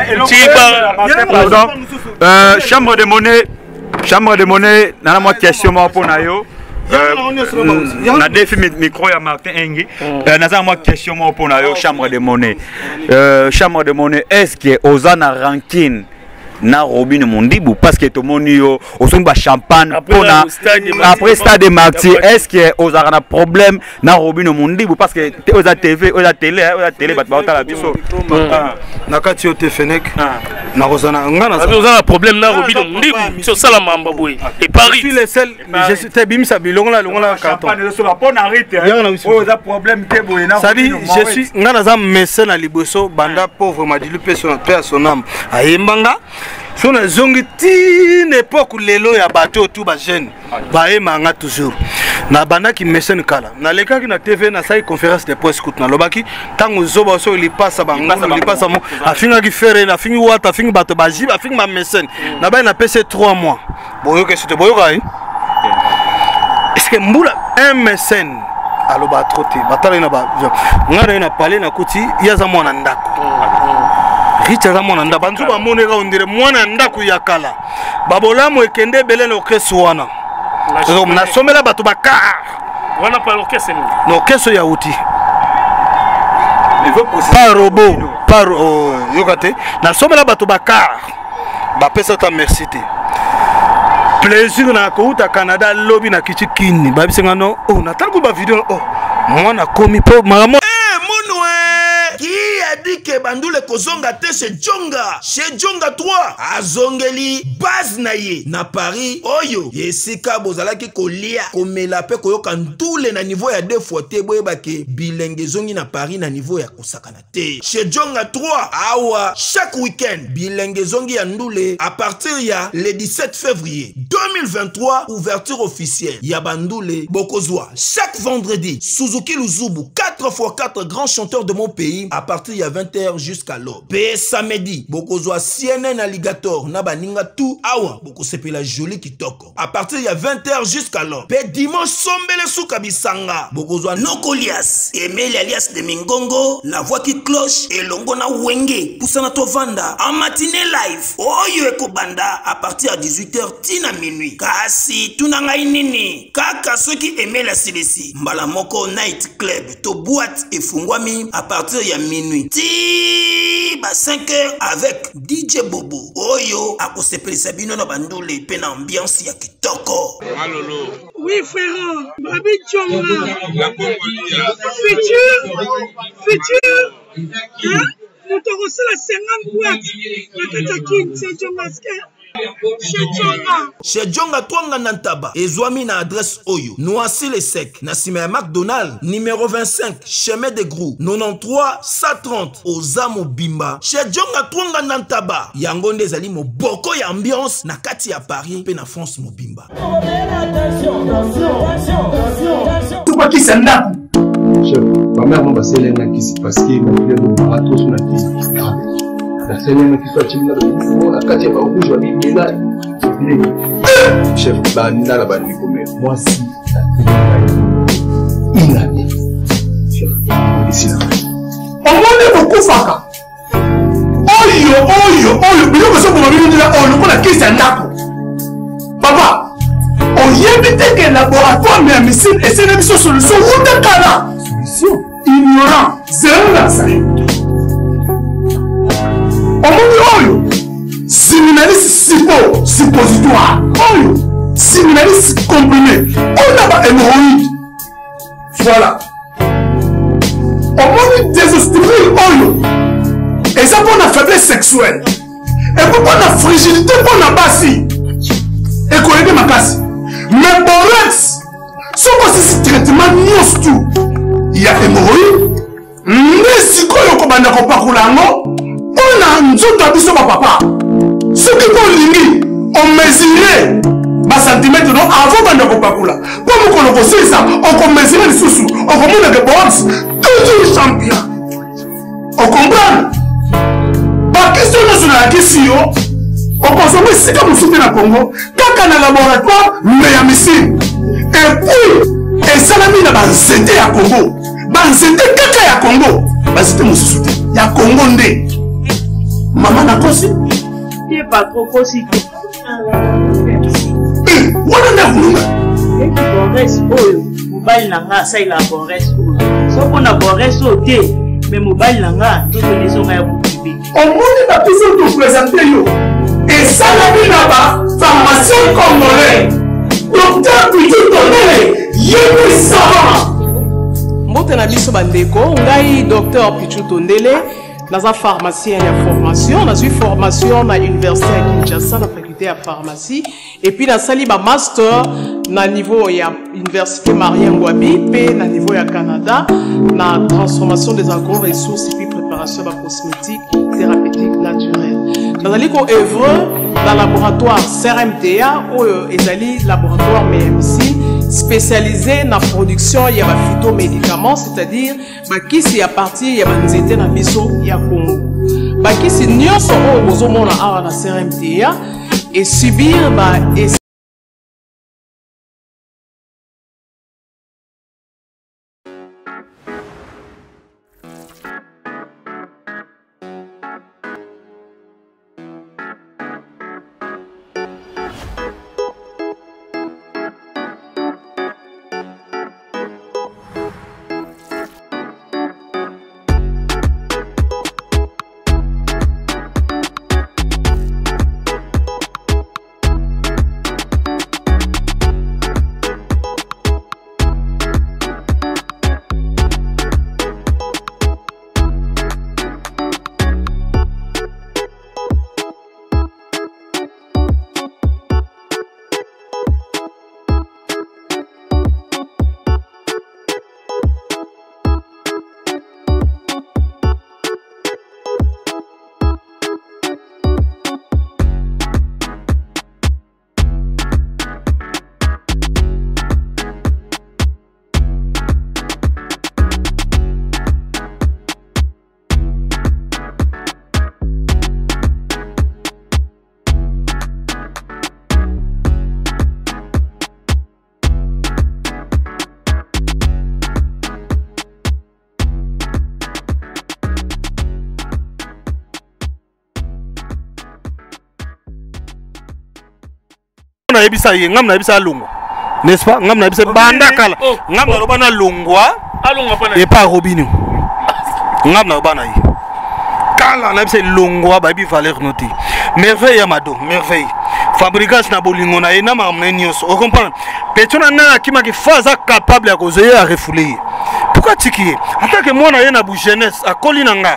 Chambre de monnaie na moi question pour na yo. Na défi micro ya Martin Engi naza moi question moi pour na yo chambre de monnaie est-ce que ozana rankine na Robin Mondibu parce que tout monde yo osomba champagne après stade de Marty est-ce que ozara na problème na Robin Mondibu parce que oza TV oza télé bat ba la biso na kati ote fenek na kozana ngana ozana problème na Robin Mondibu so sala mamba boy et Paris je suis le seul je suis bimisa bilongola carton oza problème te boy na sabi je suis ngana za message na liboso banda pauvre madilu personne paix à son âme ayembanga sur les zongi une époque lelo ya bateau tout ba jeune ba emanga toujours na banda ki message kala na leka ki na TV na sai conférence de presse coute na lobaki tango zoba so li passa bango li passa mo afinga ki fere na fingi wata fingi bato ba jiba afingi ma message na ba na PC 3 mois boyo que c'était boyo kai est-ce que mbula un message aloba troté batala na ba ngara na parler na kuti yaza mwana ndako Richa za mwana nda bantu ba moneka ondire mwana ndaku ya kala babolamu ekende bele no keso wana na somela bato bakar wana pa orchestre no keso ya uti par robot par yokate na somela bato bakar ba pesa ta merci te plaisir na ko uta Canada lobby na kichikini ba bisenga no na talko ba video mwana komi po mama qui a dit que Bandoule kozonga te chez Djonga 3 azongeli base na ye na Paris oyo yesika bozalaki kolia komela pe koyoka ndule na niveau ya 2 fois te boyeba ke bilenge zongi na Paris na niveau ya kosakana te chez Djonga 3 awa chaque week-end bilenge zongi ya ndule à partir ya le 17 février 2023 ouverture officielle ya Bandoule bokozwa chaque vendredi Suzuki Luzubu 4x4 grands chanteurs de mon pays à partir de 20h jusqu'à l'aube. Pe samedi, bokozwa CNN Alligator na baninga tout awa boko sepela joli kitoko. À partir de 20h jusqu'à l'aube. Pe dimanche sombele souka bisanga. Bokozwa Nokolias, Emile alias de Mingongo, la voix qui cloche et longo na wenge poussana to vanda en matinée live. Oyo eko banda à partir de 18h tina minuit. Kasi tunanga inini. Kaka ceux qui aimaient la CDC. Mbala moko night club to boîte et fungwami à partir de minuit. Ti ba 5h avec DJ Bobo. Oyo akosepeli sabino na bandule pe na ambiance ya kitoko. Malolo. Oui frère, Babi Djonga. La Congolia. Futur. Hein? Nous te reçons la 50 boîtes. La Katakin, c'est Djonga. Chez Djonga Twanga Nantaba, Ezwami na adresse Oyo, Noisy les Sec, Nassime McDonald, numéro 25, chemin de Grou, 93 130, Ozamo Bimba. Chez Djonga Twanga Nantaba, Yangonde Zali mo boko ya ambiance, na kati ya Paris, pe na France mo Bimba. Tout quoi qui s'en a? Chef, ma mère m'a passé l'un qui s'est passé, ma fille m'a barato sur la piste. La scène qui soit timide, la Katia va rouge, va bien là. Chef, banda la bande comme moi si une année. Chef, ici là. On m'a beaucoup faka. Oyo, mais on se peut dire oh, le qui s'en a. Papa, on y évite que le laboratoire mais missile et c'est une solution ou de cana. Solution ignorant, zéro la ça. Oyo, séminaliste suppositoire. Oyo, séminaliste comprimé. On a pas hémorroïde. Voilà. On m'a désestimé Oyo. Et ça pour la faiblesse sexuelle. Et pour la fragilité pour la bassi. Et qu'on aide ma casse. Mais borex, ce que traitement n'y tout. Il y a hémorroïde. Mais si quoi y'a pas on a un jour d'habitude papa. Ce qui est limite, on mesurait ma centimètre avant de ne pas pour là. Pour nous connaître ça, on mesurait les sous-sous, on commande des box, toujours champion. On comprend? Par question nationale, question, on consomme si comme nous soutenons le Congo, quand on a un laboratoire, mais à missile. Et puis, et ça l'a mis dans le CT à Congo. Dans le CT, caca à Congo. C'était mon soutien. Il y a Congo ndé. Maman n'a pas aussi. Il n'est pas trop aussi. On en a voulu. Et qui borresse, mobile n'a ça il a borresse. Sauf qu'on a borresse au thé, mais mobile n'a tout les gens à vous. On m'a pas toujours nous présenter. Et ça l'a mis là-bas, pharmacien congolais. Docteur Pichu Tondele, Yémi Savant. Mbote na biso bandeko, ngai Docteur Pichu Tondele. Dans un pharmacien, il y a formation. Dans une formation, à l'université à Kinshasa, la faculté à pharmacie. Et puis, dans le master, dans niveau, il y a l'université Mariam Wabi, puis dans niveau, il y a Canada, dans la transformation des agro-ressources et puis préparation de la cosmétique thérapeutique naturelle. Dans le œuvre, dans le laboratoire CRMTA, ou le laboratoire MMC, spécialisé dans la production il y a des phytomédicaments, c'est-à-dire qui c'est à partir il y a des étés dans biso il y a Congo qui c'est nion so au bozomona à la CRMTA et subir et na yebisa ye ngam na yebisa lungu n'est-ce pas ngam na yebisa banda kala ngam na lobana lungwa et pas robinu ngam na lobana ye kala na yebisa lungwa ba bi valeur noti merveille amado merveille fabricage na bolingo na ye na mamna nyos o comprendre petona na kima ki faza capable ya kozoya à refouler pourquoi tiki en tant que moi na ye na bu jeunesse a kolinanga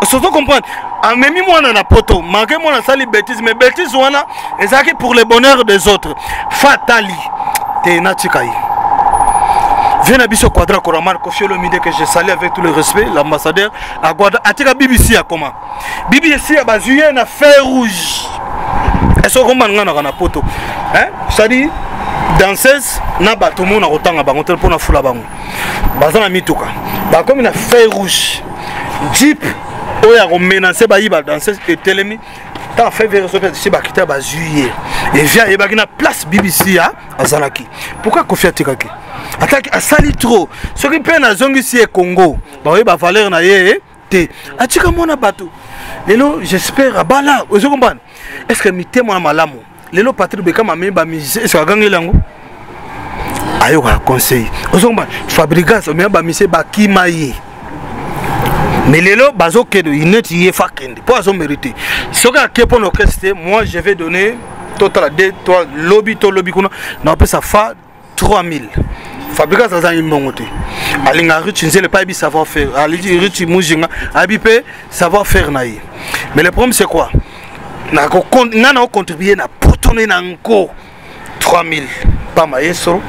parce que tu comprends même moi na poto manqué moi na sali bêtise mais bêtise wana ezaki pour le bonheur des autres fatali te na tikai viens à biso quadra koraman Koffi Olomide que je salue avec tout le respect l'ambassadeur à Guada atika BBC à comment BBC a bazué na fer rouge est-ce que comment ngana na poto hein ça dit danseuse na bato mo na kotanga bango tel pona fula bango bazana mituka ba comme na fer rouge jeep oya ko menacer ba yiba danseuse et telemi ta fait vers ce ba kita ba juillet et vient et ba na place BBC a azalaki pourquoi Koffi atikaki attaque à sali trop ce qui peine à zongi si Congo ba oui ba valeur na ye te atika mona bato lelo j'espère abala vous comprenez est-ce que mité mona malamu lelo Patrick Bekama memba musicien est-ce que gangi lango ayo ka conseil vous comprenez Fabrigas o memba musicien ba kimaye mais lelo bazo kedo inet yé fakende pour azo mériter ce que pour l'orchestre moi je vais donner total de toi lobby to lobby kuna na peut ça fa 3000 Fabrikas aza imongote alinga rich nzele pas bi savoir faire ali rich mujinga abipe savoir faire naï mais le problème c'est quoi na ko ngana contribuer na potonner na encore 3000 pas maestro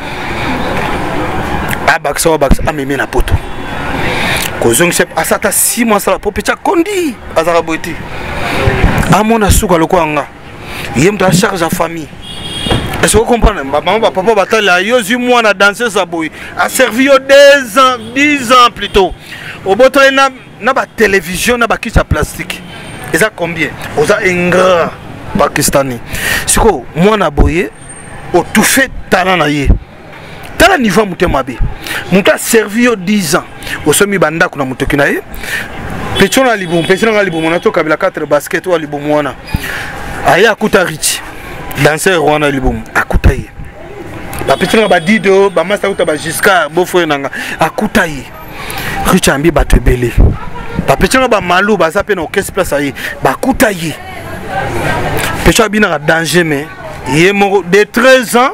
abaksa ameme na poto kozong sep asata 6 mois sala popecha kondi azara boiti amona suka lokwanga yem ta charge à famille. Est-ce que vous comprenez? Maman, papa, batala, yozi moi na danser sa boy. A servi 10 ans plus tôt. Au bout na ba télévision na ba kitcha plastique. Et ça combien? Oza ingrat pakistani. Siko moi na boye au tout fait talent na ye. Talent niveau mutema be. Muta servi 10 ans. Au semi banda kuna mutoki na ye. Pechona libum, pechona libum na to kabila 4 basket wa libum wana. Aya kuta rich. Danseur wana libum akutaye ba petit ba dido ba master uta ba jusqu'à beau-frère nanga akutaye richambi ba tebele ba petit ba malou ba ça pe na orchestre place ayi ba kutaye petit bina danger mais yemo de 13 ans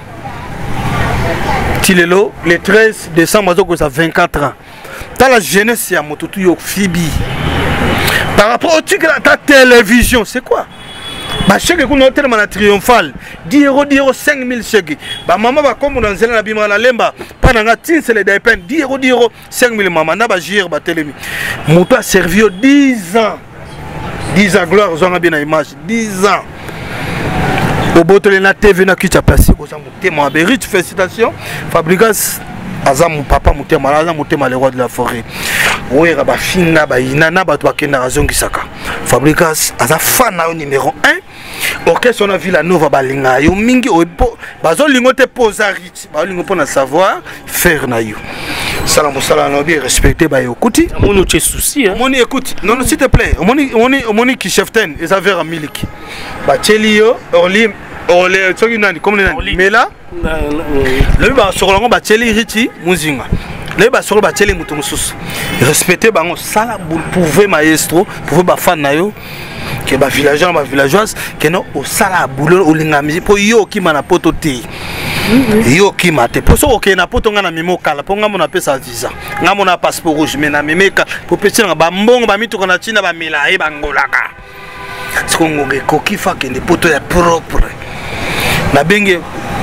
tilelo le 13 décembre zo ko ça 24 ans dans la jeunesse ya motutu yo fibi par rapport au truc de ta télévision c'est quoi? Bah chèque qu'on a tellement triomphal 10 €, 5000 chèques. Bah maman va comme dans la bima la lemba pendant la tin c'est les dépenses 10 €, 5000 maman na ba gire ba télémi. Moto a servi 10 ans. 10 ans gloire on a bien la image 10 ans. Au botoler na TV na qui t'a placé aux motema Berit félicitations Fabrikas Azam papa motema Azam motema le roi de la forêt. Oui, ba fina ba inana ba to kenda razongi saka. Fabrikas aza fan na numéro 1. Orchestre on a vu la nova balinga yo mingi o bazo lingo te posa rich ba lingo pona savoir faire na yo. Salam salam bien respecté ba yo kuti. Mon autre souci hein. Moni écoute. Non non s'il te plaît. Moni qui cheften et ça vers miliki. Ba chelio orli orle tsoki nani comme nani. Mais là le ba sokolongo ba cheli richi muzinga. Les basoro bateli mutu mususu respecter bango sala pouvez maestro pouvez ba fan na yo que ba villageois ba villageoise que non au sala boulot au lingamizi po yo ki mana poto te yo ki mate po so ok na poto ngana memo kala po ngamo na pesa visa ngamo na passeport rouge mais na memeka po petit na ba mbongo ba mitu kana china ba milae bangolaka skongo ge koki fa ke ne poto ya propre na benge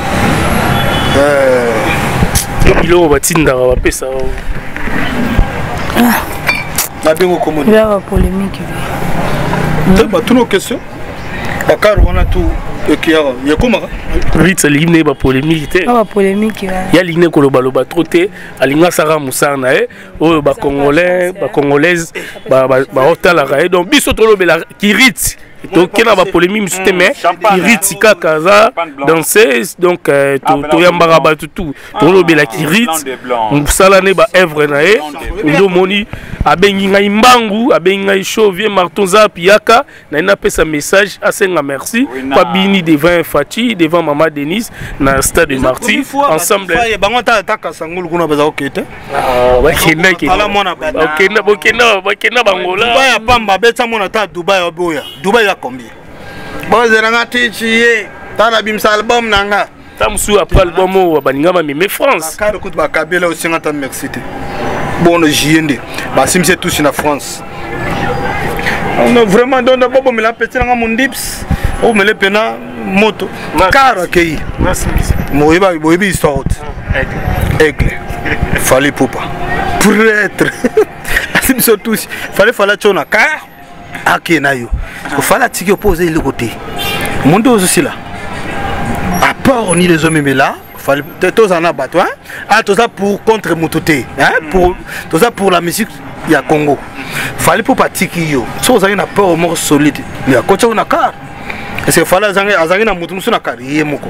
Bilo batinda ba pesa na bengo komoni il y a polémique ba tout nos questions bakar wana tout ekiara ya komaka ritsa limne ba polémique ba polémique ya line ko loba trop te alinga sara musana o ba congolais ba congolaise ba hotala ka donc biso to lobela kirit donc il y a une polémique mais Kirit Kakaza danseuse donc to yambara ba tout to lobela Kirit salane ba œuvre nae ndo moni abengi ngai mbangu abengi ngai Chauvier Marton Zapiaka na ina pesa message asenga merci pa bini devant Fati devant maman Denise na stade de Marty ensemble bango ta kasangulu kuna baza okete ala mona okena bangola Dubai ya pamba beta mona ta Dubai oboya Dubai ya combien boze nanga tichiye tala bimsa album nanga tamsu après album o baninga ba meme France ka écoute ba kabela aussi ngata merci te bon le JND ba simse tous na France Non, vraiment, donc d'abord, me la petit dans mon dips. Oh, me le pena moto. Car accueilli. Merci. Moïbi histoire. Aigle. Fallait pour pas. Pour être. C'est surtout. Fallait chona car. Ok, nayo. Il fallait tirer opposer le côté. Mon dos aussi là. À part ni les hommes mais là. Fallait tous en abattre. Ah, tout ça pour contre Moutouté. Pour tout ça pour la musique. Il y a Congo. Fallait pour pratiquer yo. Si vous avez un peur mort solide, il y a coach on a car. Est-ce que fallait azangi na mutu musuna carrière moko.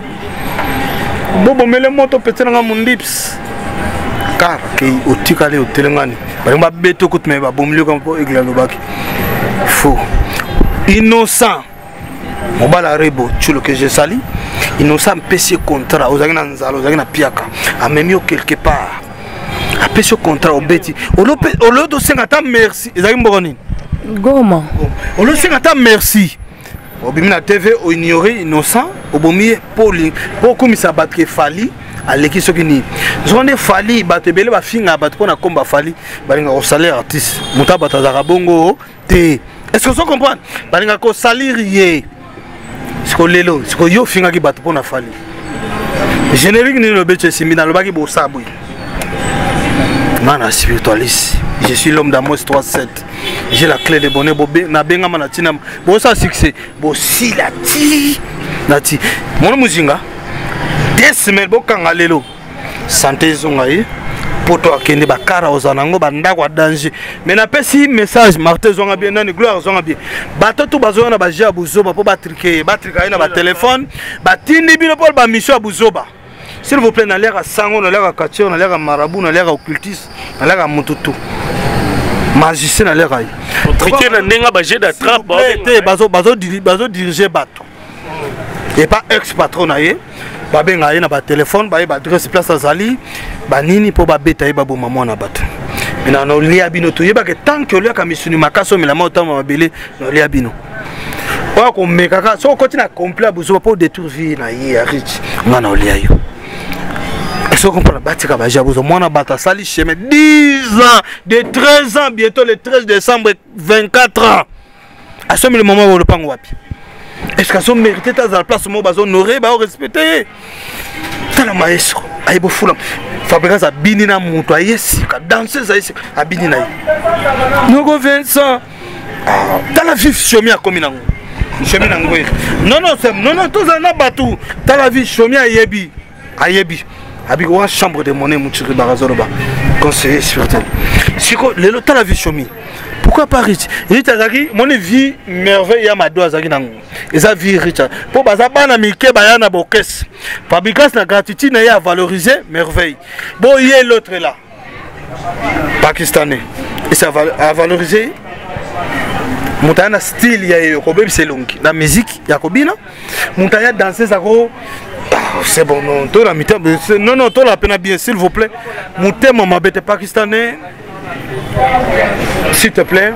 Bobo mele moto peut-être nga mundips. Car que otikale otelengani. Ba mba beto kutme ba bomlio comme église lobaki. Faux. Innocent. Mobala rebo chulo que j'ai sali. Innocent PC contrat ozangi na nzalo ozangi na piaka. Amemio quelque part. Après ce contrat au bêtis. Au lieu de 50 merci. Goma. Au lieu de 50 merci. Au bimina TV au ignoré innocent. Au bomier pour comme ça bat que fali. À l'équipe ce qui ni. Zone fali bat belé ba finga bat pour na combat fali. Balinga au salaire artiste. Muta batazara bongo te. Est-ce que vous comprenez? Balinga ko salirié. Ce que lelo, ce que yo finga qui bat pour na fali. Générique ni le bêtis simina le baki bo sabui. Mana spiritualiste, je suis l'homme d'Amos 3-7. J'ai la clé de bonheur. Na benga manatina. Bon ça succès. Bon si la ti. Nati. Mon muzinga. 10 semaines bo kanga lelo. Santé zongaye. Poto akende bakara ozanango banda kwa danger. Mais na pesi message Martin zonga bien nani gloire zonga bien. Bato to bazo na ba jabuzoba po ba triquer na ba téléphone. Ba tindi bino po ba mission abuzoba. S'il vous plaît, n'allez pas à Sango, n'allez pas à Kachio, n'allez pas à Marabout, n'allez pas à Occultiste, n'allez pas à Moutoutou. Magicien, n'allez pas à triquer la nenga bagé d'attrape. Bazo diriger bateau. Et pas ex-patron, babé n'a pas de téléphone, babé adresse place à Zali, banini pour babé taï babou maman na bateau. Mais non, lia bino tout. Y'a que tant que lui a commissionné ma casse, mais la mort autant m'a belé, non lia bino. Quand on continue à compléter, vous pour détruire vie na yé rich. Non lia yo. Est-ce qu'on peut la battre à Bajabouzo? Moi, on a battu ça, 10 ans, de 13 ans, bientôt le 13 décembre, 24 ans. À ce moment où le pan wapi. Est-ce qu'à son mérité, à la place où on va honorer, on respecter? T'as la maestro, aïe, beau foulam. Fabrice a binina mouto, aïe, danser, a binina. Nous revenons ça. T'as la vie, chomi à Kominang. Chomi à Ngoué. Non, tous en a battu. T'as la vie, chomi à Yebi. À Yebi. Avec une chambre de monnaie, Mouchiri Barazoroba, conseiller spirituel. Si le lotal a vu chomi. Pourquoi pas riche? Riche Azaki, mon vie merveille à ma doigt Azaki Nango. Et ça vie riche. Pour Bazabana Mike Bayana Bokes. Fabricas la gratitude n'a à valoriser, merveille. Bon, il y a l'autre là. Pakistanais. Et ça a valorisé. Montana style, il y a Yokobé, c'est long. La musique, Yakobina. Montana danser, ça go. C'est bon, non, toi la mita, non, toi la peine bien, s'il vous plaît. Mon thème m'a bête pakistanais. S'il te plaît.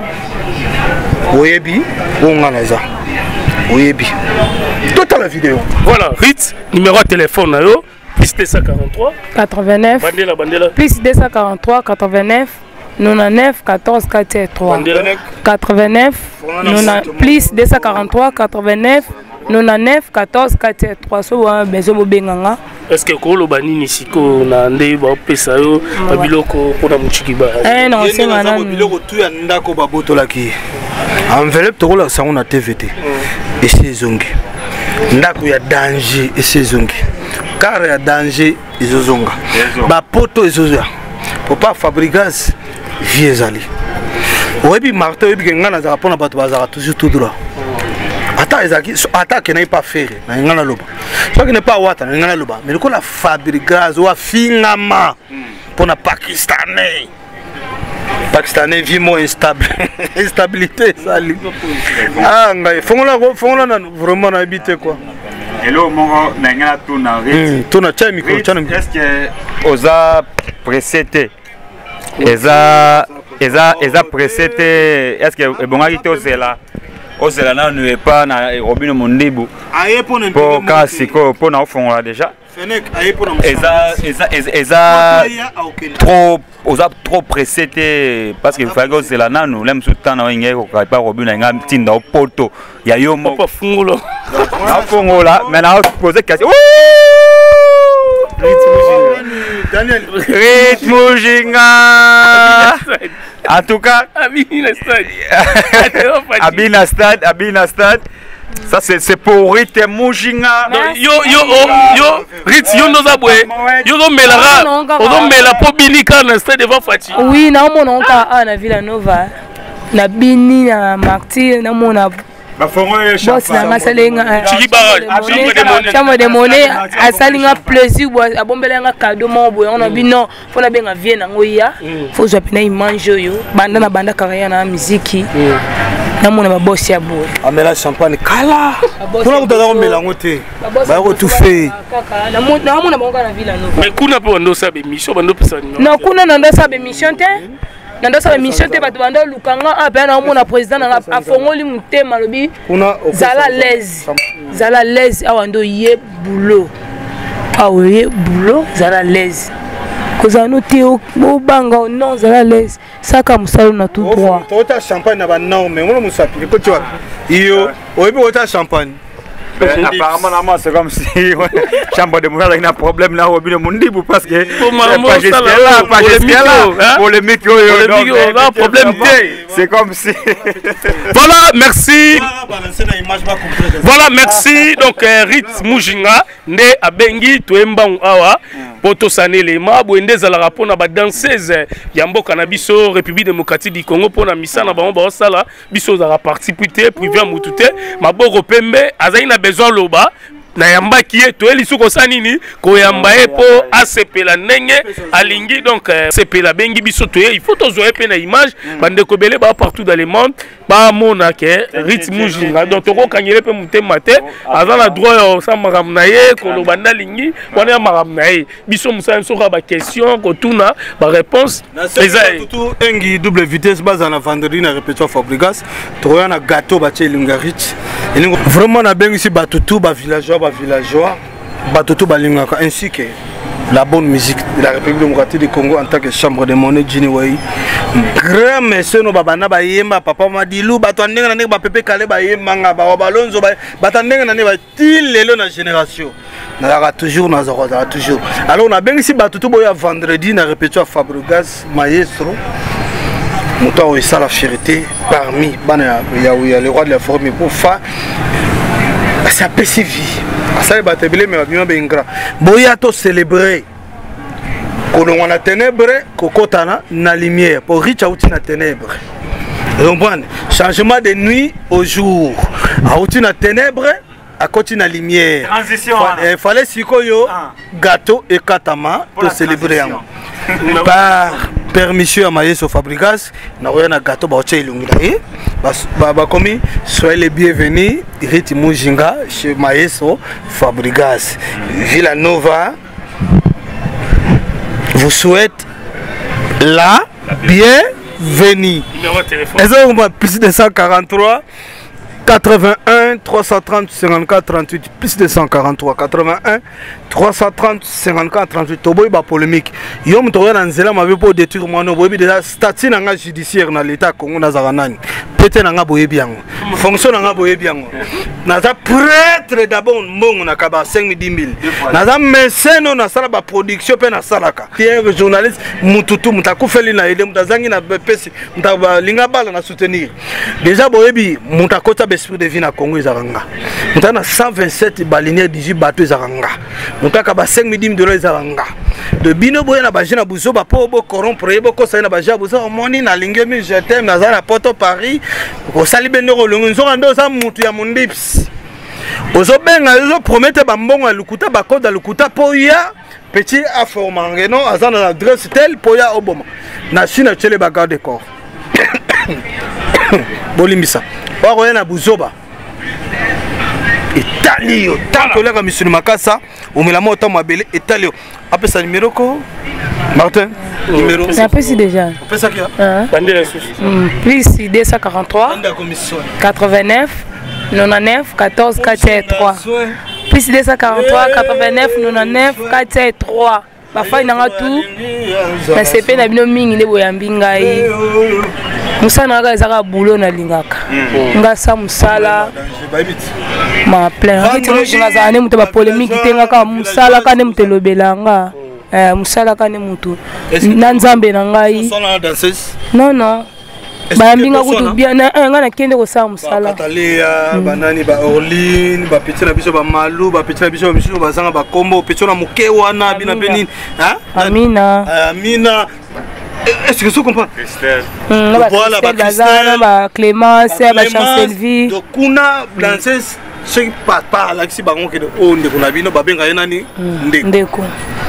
Oyebi, Onganaza. Oyebi. Toute la vidéo. Voilà, Ritz, numéro de téléphone, là, plus 243 89. Bandela. Plus 243 89 99 14 43. 89 plus 243 89 99 14 43. So bezo benganga. Est-ce que ko lo banini siko na ndé ba pesa yo babiloko ko na muchiki ba? Non, c'est malade. Babiloko tu ya ndako ba botolaki. Enveloppe to la sango na TVT. Et c'est zongi. Ndako ya danger et c'est zongi. Car ya danger izozonga. Ba poto izoza. Pour pas fabriquer vieux ali. Oyebi marteau oyebi que ngana za pona bato bazara toujours tout droit. Attaque n'est pas fait. Ce qui n'est pas Wata, mais le coup la fabrique ou finalement pour les Pakistanais. Pakistanais vivement instable. Instabilité, ça. Ah, il faut vraiment habiter quoi. Hello, mon n'a est-ce que osa précédé eza précédé est-ce que bon agité là Ozelana ne est pas na Robino Mondibu pour Kasiko pour na fongola déjà trop pressé parce qu'il fallait que c'est la nano l'aime sous temps na ngé ko pas robina nga tinda au poto ya yo mo pas fungulo na fungola mais na poser question Rythme Mujinga. En tout cas Abina Stade. Ça c'est pour Rythme Mujinga. Yo Ritz yo no zabwe. Yo no melara. On mela po binika na stade devant Fati. Oui, na mona ka na Villa Nova. Na bini na Martyr na mona boss na masalenga chambre de monnaie asalinga plaisir a bombelenga cadeau mo boy on a bino fo na benga vie na ngoya fo zo pena imanje yo banda na banda carrière na musique na mona ba boss ya boy amela champagne kala kuna kutaza ko melango te ba ko tout fait na mona bonga na Villa Nova mais kuna po ndo sabe mission bando pesa non kuna ndo sabe mission te nando sa mission te bato bando lukanga apa na mona président na afongoli mutema lobi zala l'aise awa ndo ye boulot zala l'aise koza no te o banga non zala l'aise saka musalo na tout droit tota champagne na ba non mais mona musapi ko tu iyo oyebi ota champagne. Apparemment, c'est comme si chambre de monnaie a un problème là au milieu mondial parce que pour le micro, problème. C'est comme si. Voilà, merci. Voilà, merci. Donc, Ritz Mujinga, né à Bengi, Tuemba Awa, Poto Sanelema, Bouende Zalara pour la danseuse Yambo Canabiso, République démocratique du Congo pour la mission à Bamba Sala, Biso Zara participé, privé à Moutouté, Maboro Pembe, Azaïna besoin loba na yamba qui est toi lisuko sanini ko yamba epo ACP la nenge alingi donc CP la bengi biso to il faut to zoe pe na image bande ko belé ba partout dans le monde ba mona ke Ritz Mujinga donc to ko kangele pe mutema te azana droit sa maramnaye ko lo banda lingi wana maramnaye biso musa so ba question ko tuna ba réponse tout engi double vitesse base na vendredi na répétition Fabrigas to na gâteau ba chelinga Ritz vraiment na bengi si batutu ba villageois batutu balingaka ainsi que la bonne musique de la République démocratique du Congo en tant que chambre de monnaie Jiniwei grand monsieur no babana ba yemba papa madilu bato ndenga na ndenga ba pepe kale ba yemanga ba balonzo ba batandenga na ne ba tilelo na génération na toujours na zora toujours alors on a bengi si batutu boya vendredi na répétition Fabregas maestro Mouton et ça la fierté parmi il y a le roi de la forme pour faire c'est un PCV ça va te blé mais bien bien grand boya to célébrer qu'on on a ténèbres kokotana na lumière pour riche outi na ténèbres donc changement de nuit au jour outi na ténèbres à côté na lumière transition il fallait sikoyo gâteau et katama pour célébrer par permission à Maïs au Fabrigas, na un gâteau baoche ilungila ba komi soyez les bienvenus Ritz Mujinga chez Maïs au Fabrigas Villa Nova vous souhaite la bienvenue. Numéro de téléphone plus de 143 81 330 54 38 plus de 143 81 330 54 38 toboy ba polémique yom to na nzela mabe po détruire mono boyebi déjà statut na nga judiciaire na l'état Congo na zaranani pété na nga boyebi yango fonction na nga boyebi yango na za prêtre d'abord mbongo na kaba 5 na za mécène na sala ba production pe na salaka pierre journaliste mututu mutakufeli na ele mutazangi na pesi mutaba linga bala na soutenir déjà boyebi mutakota esprit de vie na Congo ezaranga mutana 127 balinière 18 bateau ezaranga mutaka ba 5 $5 ezaranga de bino boye na bajena buzo ba po bo corrompre bo ko sa na baja buzo moni na lingemi je t'aime na za na Porto Paris ko sali bendo ko longo nzo ndo za mutu ya mondips ozo benga ozo promettre ba mbongo ya lukuta ba koda lukuta po ya petit aformange non azana na adresse tel po ya oboma na sina chele ba garde corps bolimbisa Oye na buzoba Italio tanto leka misuni makasa umilamo ta mabele Italio apesa numéro ko Martin numéro ça pèse déjà pesa kia plus 243 89 99 14 4 3 plus 243 89 99 403 bafai nanga tu na sepe na bino mingi nde boyambi ngai musala nanga ezaka bulo nalingaka nga sa musala ma plein riti mujinga azala nde moto bapolémique te ngaka musala ka nde moto elobelanga musala ka nde moto na nzambe na ngai non bayambinga kutu bien nga nakende kosala musala Katalia banani ba Orline ba petit na biso ba Malu ba petit na biso misusu bazanga ba kombo petit na moke wana bina benini Amina est-ce que tu comprends Christelle voilà ba Christelle ba Clémence ba Chancelvie donc kuna danseuse ce qui pas là qui bango que on ndeko na bino ba benga yenani ndeko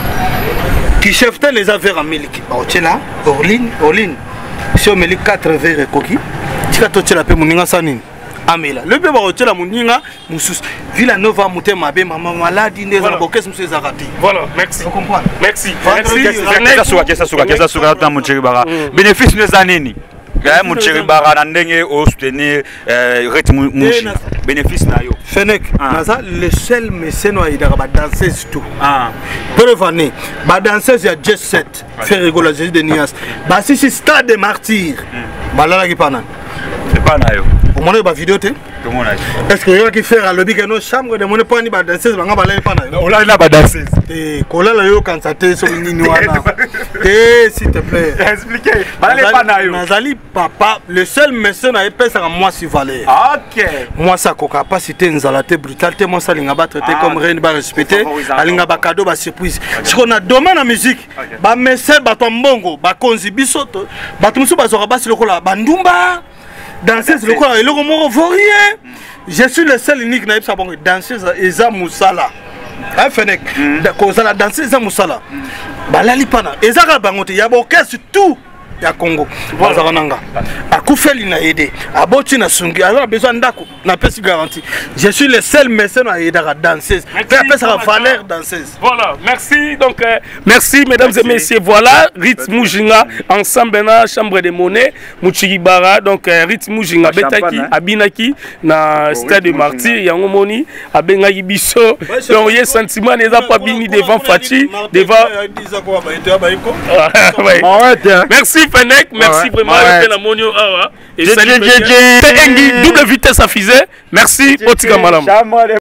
qui chef les affaires en miliki ba otela Orline si on met les 4 verres coquilles, tu vas te la paix moninga sanine. Amela. Le bébé va retirer la moninga, moussous. Villanova monter ma belle maman malade, il est en bokeh, monsieur Zarati. Voilà, merci. Vous comprenez? Merci. Qu'est-ce que mon chéri bara? Bénéfice des années. Mon chéri bara n'andenge au soutenir rythme mouchi. Bénéfice na yo. Fenek, naza le seul mécène à ida ba danseuse tout. Prévenez, ba danseuse ya Jet Set, faire rigoler Jésus de Nias. Ba si stade des martyrs. Ba la ki pana. C'est pas na yo. Au moins ba vidéo te. Est-ce que yo qui faire à lobby que nos chambres de mon pas ni ba danseuse ba ngaba la pana. On la ba danseuse. Et kola la yo quand ça te so nini wana. Et s'il te plaît. Expliquez. Ba la pana yo. Nazali papa, le seul mécène à épée ça moi si valeur. OK. Moi ça ko capacité nzalate brutalité moi ça linga ba traiter comme reine ba respecter, alinga ba cadeau ba surprise. Ce qu'on a domaine en musique, ba mécène ba tombongo, ba konzi bisoto, ba tumusu ba zora ba silokola ba ndumba. Danseuse lokola eloko moko vaurien. Je suis le seul unique na ipsa bongo danseuse eza musala. Fenek, kozala danseuse eza musala. Balali pana, ezaka bangote ya bokes tout. Ya Congo bazabananga akufeli na aider aboti na sungi alors besoin ndako na pesi garantie je suis le seul mécène à aider à danser faire sa valeur danseuse. Voilà, merci donc merci mesdames et messieurs, voilà Rit Mujinga ensemble na chambre de monnaie Muchigibara donc Rit Mujinga betaki abinaki na stade de martyr yango moni abengaki biso donc ye sentiment neza pas bini devant Fati devant merci Fenek, merci vraiment la monio et salut Engi double vitesse à fusée. Merci Otika Malam.